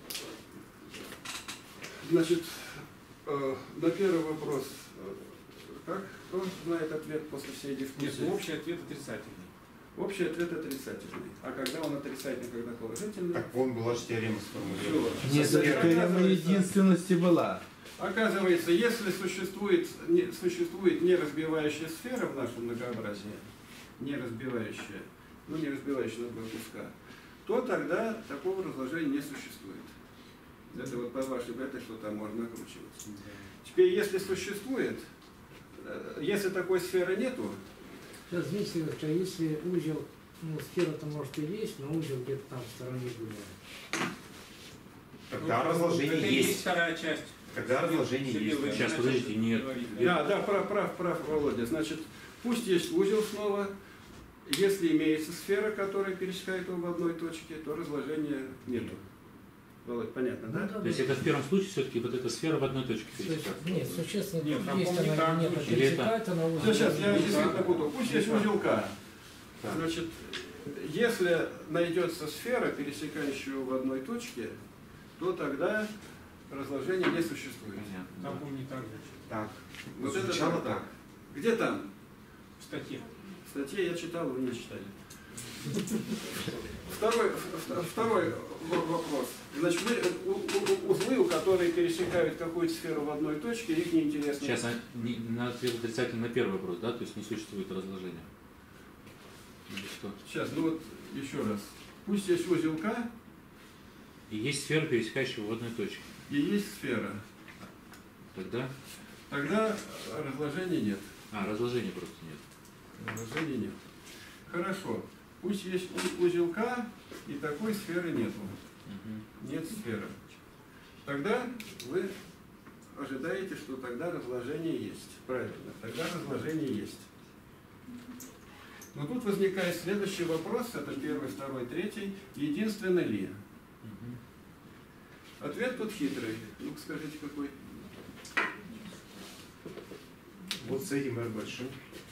Значит, э, на первый вопрос, э, как? Кто знает ответ после всей Нет, дискуссии? ну, общий ответ отрицательный. Общий ответ отрицательный. А когда он отрицательный, когда положительный? Так вон была же теорема сформулирована. Всё. Нет, теорема единственности была. Оказывается, если существует, не, существует неразбивающая сфера в нашем многообразии, неразбивающая, ну не разбивающая на два куска, то тогда такого разложения не существует. Это вот по вашей бете, что там можно накручиваться. Теперь, если существует, э, если такой сферы нету, Сейчас, Дмитрий Ильич, а если узел, ну, сфера-то может и есть, но узел где-то там в стороне гуляет. Тогда Ну, разложение это и есть. вторая часть. Тогда разложение Сергей, есть. вы да. Сейчас, начали подождите, нет. говорить, Да, да, прав, прав, прав, Володя. Значит, пусть есть узел снова. Если имеется сфера, которая пересекает его в одной точке, то разложения нету. Володь, понятно, да? То есть это в первом случае все-таки вот эта сфера в одной точке То есть, пересекается? нет, существенно, Нет, тут там, есть по-моему, она не или нет, так а звучит. пересекает она узел. Сейчас я или нет. действительно буду. Пусть есть узел К. Значит, если найдется сфера, пересекающая в одной точке, то тогда разложения не существует. Понятно. Там, по-моему, не так звучит. Так. Вот это Звучало так. так. Где там? В статье. В статье я читал, вы не читали. Второй, в- второй в- вопрос. Значит, вы, у- у- узлы, у которых пересекают какую-то сферу в одной точке, их неинтересно. Сейчас на- не- надо ответить отрицательно на первый вопрос, да? То есть не существует разложения. Или что? Сейчас, ну вот еще раз. Пусть есть узел К И есть сфера, пересекающая в одной точке. и есть сфера. Тогда... Тогда разложения нет. А, разложения просто нет. Разложения нет. Хорошо. Пусть есть у- узел К, и такой сферы нету. Мгм. Нет сферы. Тогда вы ожидаете, что тогда разложение есть. Правильно. Тогда разложение есть. Но тут возникает следующий вопрос. Это первый, второй, третий. Единственно ли? Мгм. Ответ тут хитрый. Ну-ка скажите, какой? Вот с этим R большим.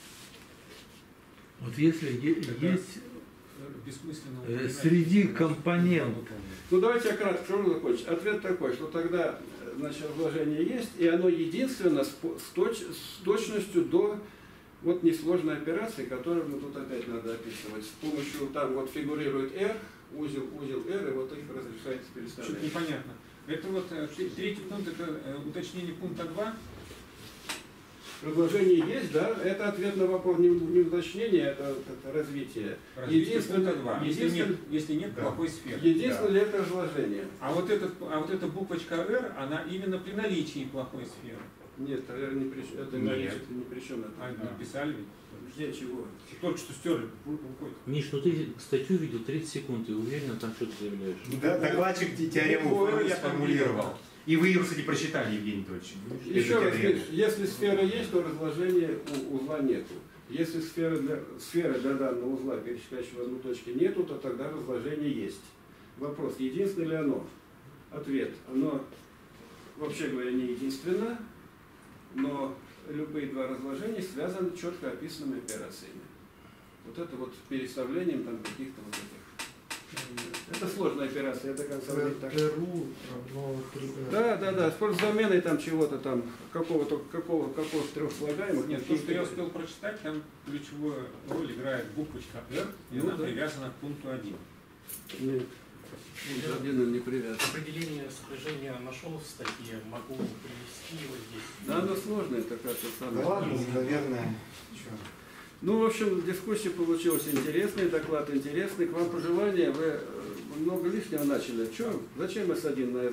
Вот если е- Это- есть Бессмысленно. э, упоминать. среди компонент, Ну давайте я кратко скажу, закончить. Ответ такой, что тогда э, значит, разложение есть, и оно единственно с, по- с точ- с точностью до вот несложной операции, которую ну, тут опять надо описывать. С помощью, там вот фигурирует R, узел, узел R, и вот их разрешается Что-то переставлять. непонятно. Это вот э, т- третий пункт, это э, уточнение пункта два. Разложение есть, да, это ответ на вопрос, не, не уточнение, это, это развитие. Развитие Единственное- пункта два. Если единственное- нет, если нет Да. плохой сферы. Единственное ли это разложение? А вот, этот, а вот эта буквочка R, она именно при наличии плохой сферы. Нет, наверное, не при, это Нет. наличие, это ни при чем. А, Это. написали ведь. Где чего? Только что стерли рукой. Миш, ну ты статью видел тридцать секунд, и уверенно там что-то заявляешь. Да, докладчик те- теорему Ой, Фройда я там сформулировал. видел. И вы ее, кстати, прочитали, Евгений Анатольевич. Еще Эту раз, теорему. Миш, если сфера есть, то разложения у узла нету. Если сферы для, сферы для данного узла, пересекающей в одну точку, нету, то тогда разложение есть. Вопрос, единственно ли оно? Ответ, оно, вообще говоря, не единственно, но любые два разложения связаны четко описанными операциями. Вот это вот переставлением там каких-то вот этих. Это сложная операция, я до конца не так. РУ равно три. Да, да, да, с заменой там чего-то там, какого-то, какого, какого трех слагаемых. Нет, то, что я успел прочитать, там ключевую роль играет буквочка R, и Ну она да. привязана к пункту один. Нет, один не привязан. Определение сопряжения нашел в статье, могу привести его здесь. Да, оно сложное, такая то Да самая. ладно, наверное. Чё? Ну, в общем, дискуссия получилась интересная, доклад интересный. К вам пожелания, вы э, много лишнего начали. Че? Зачем эс один на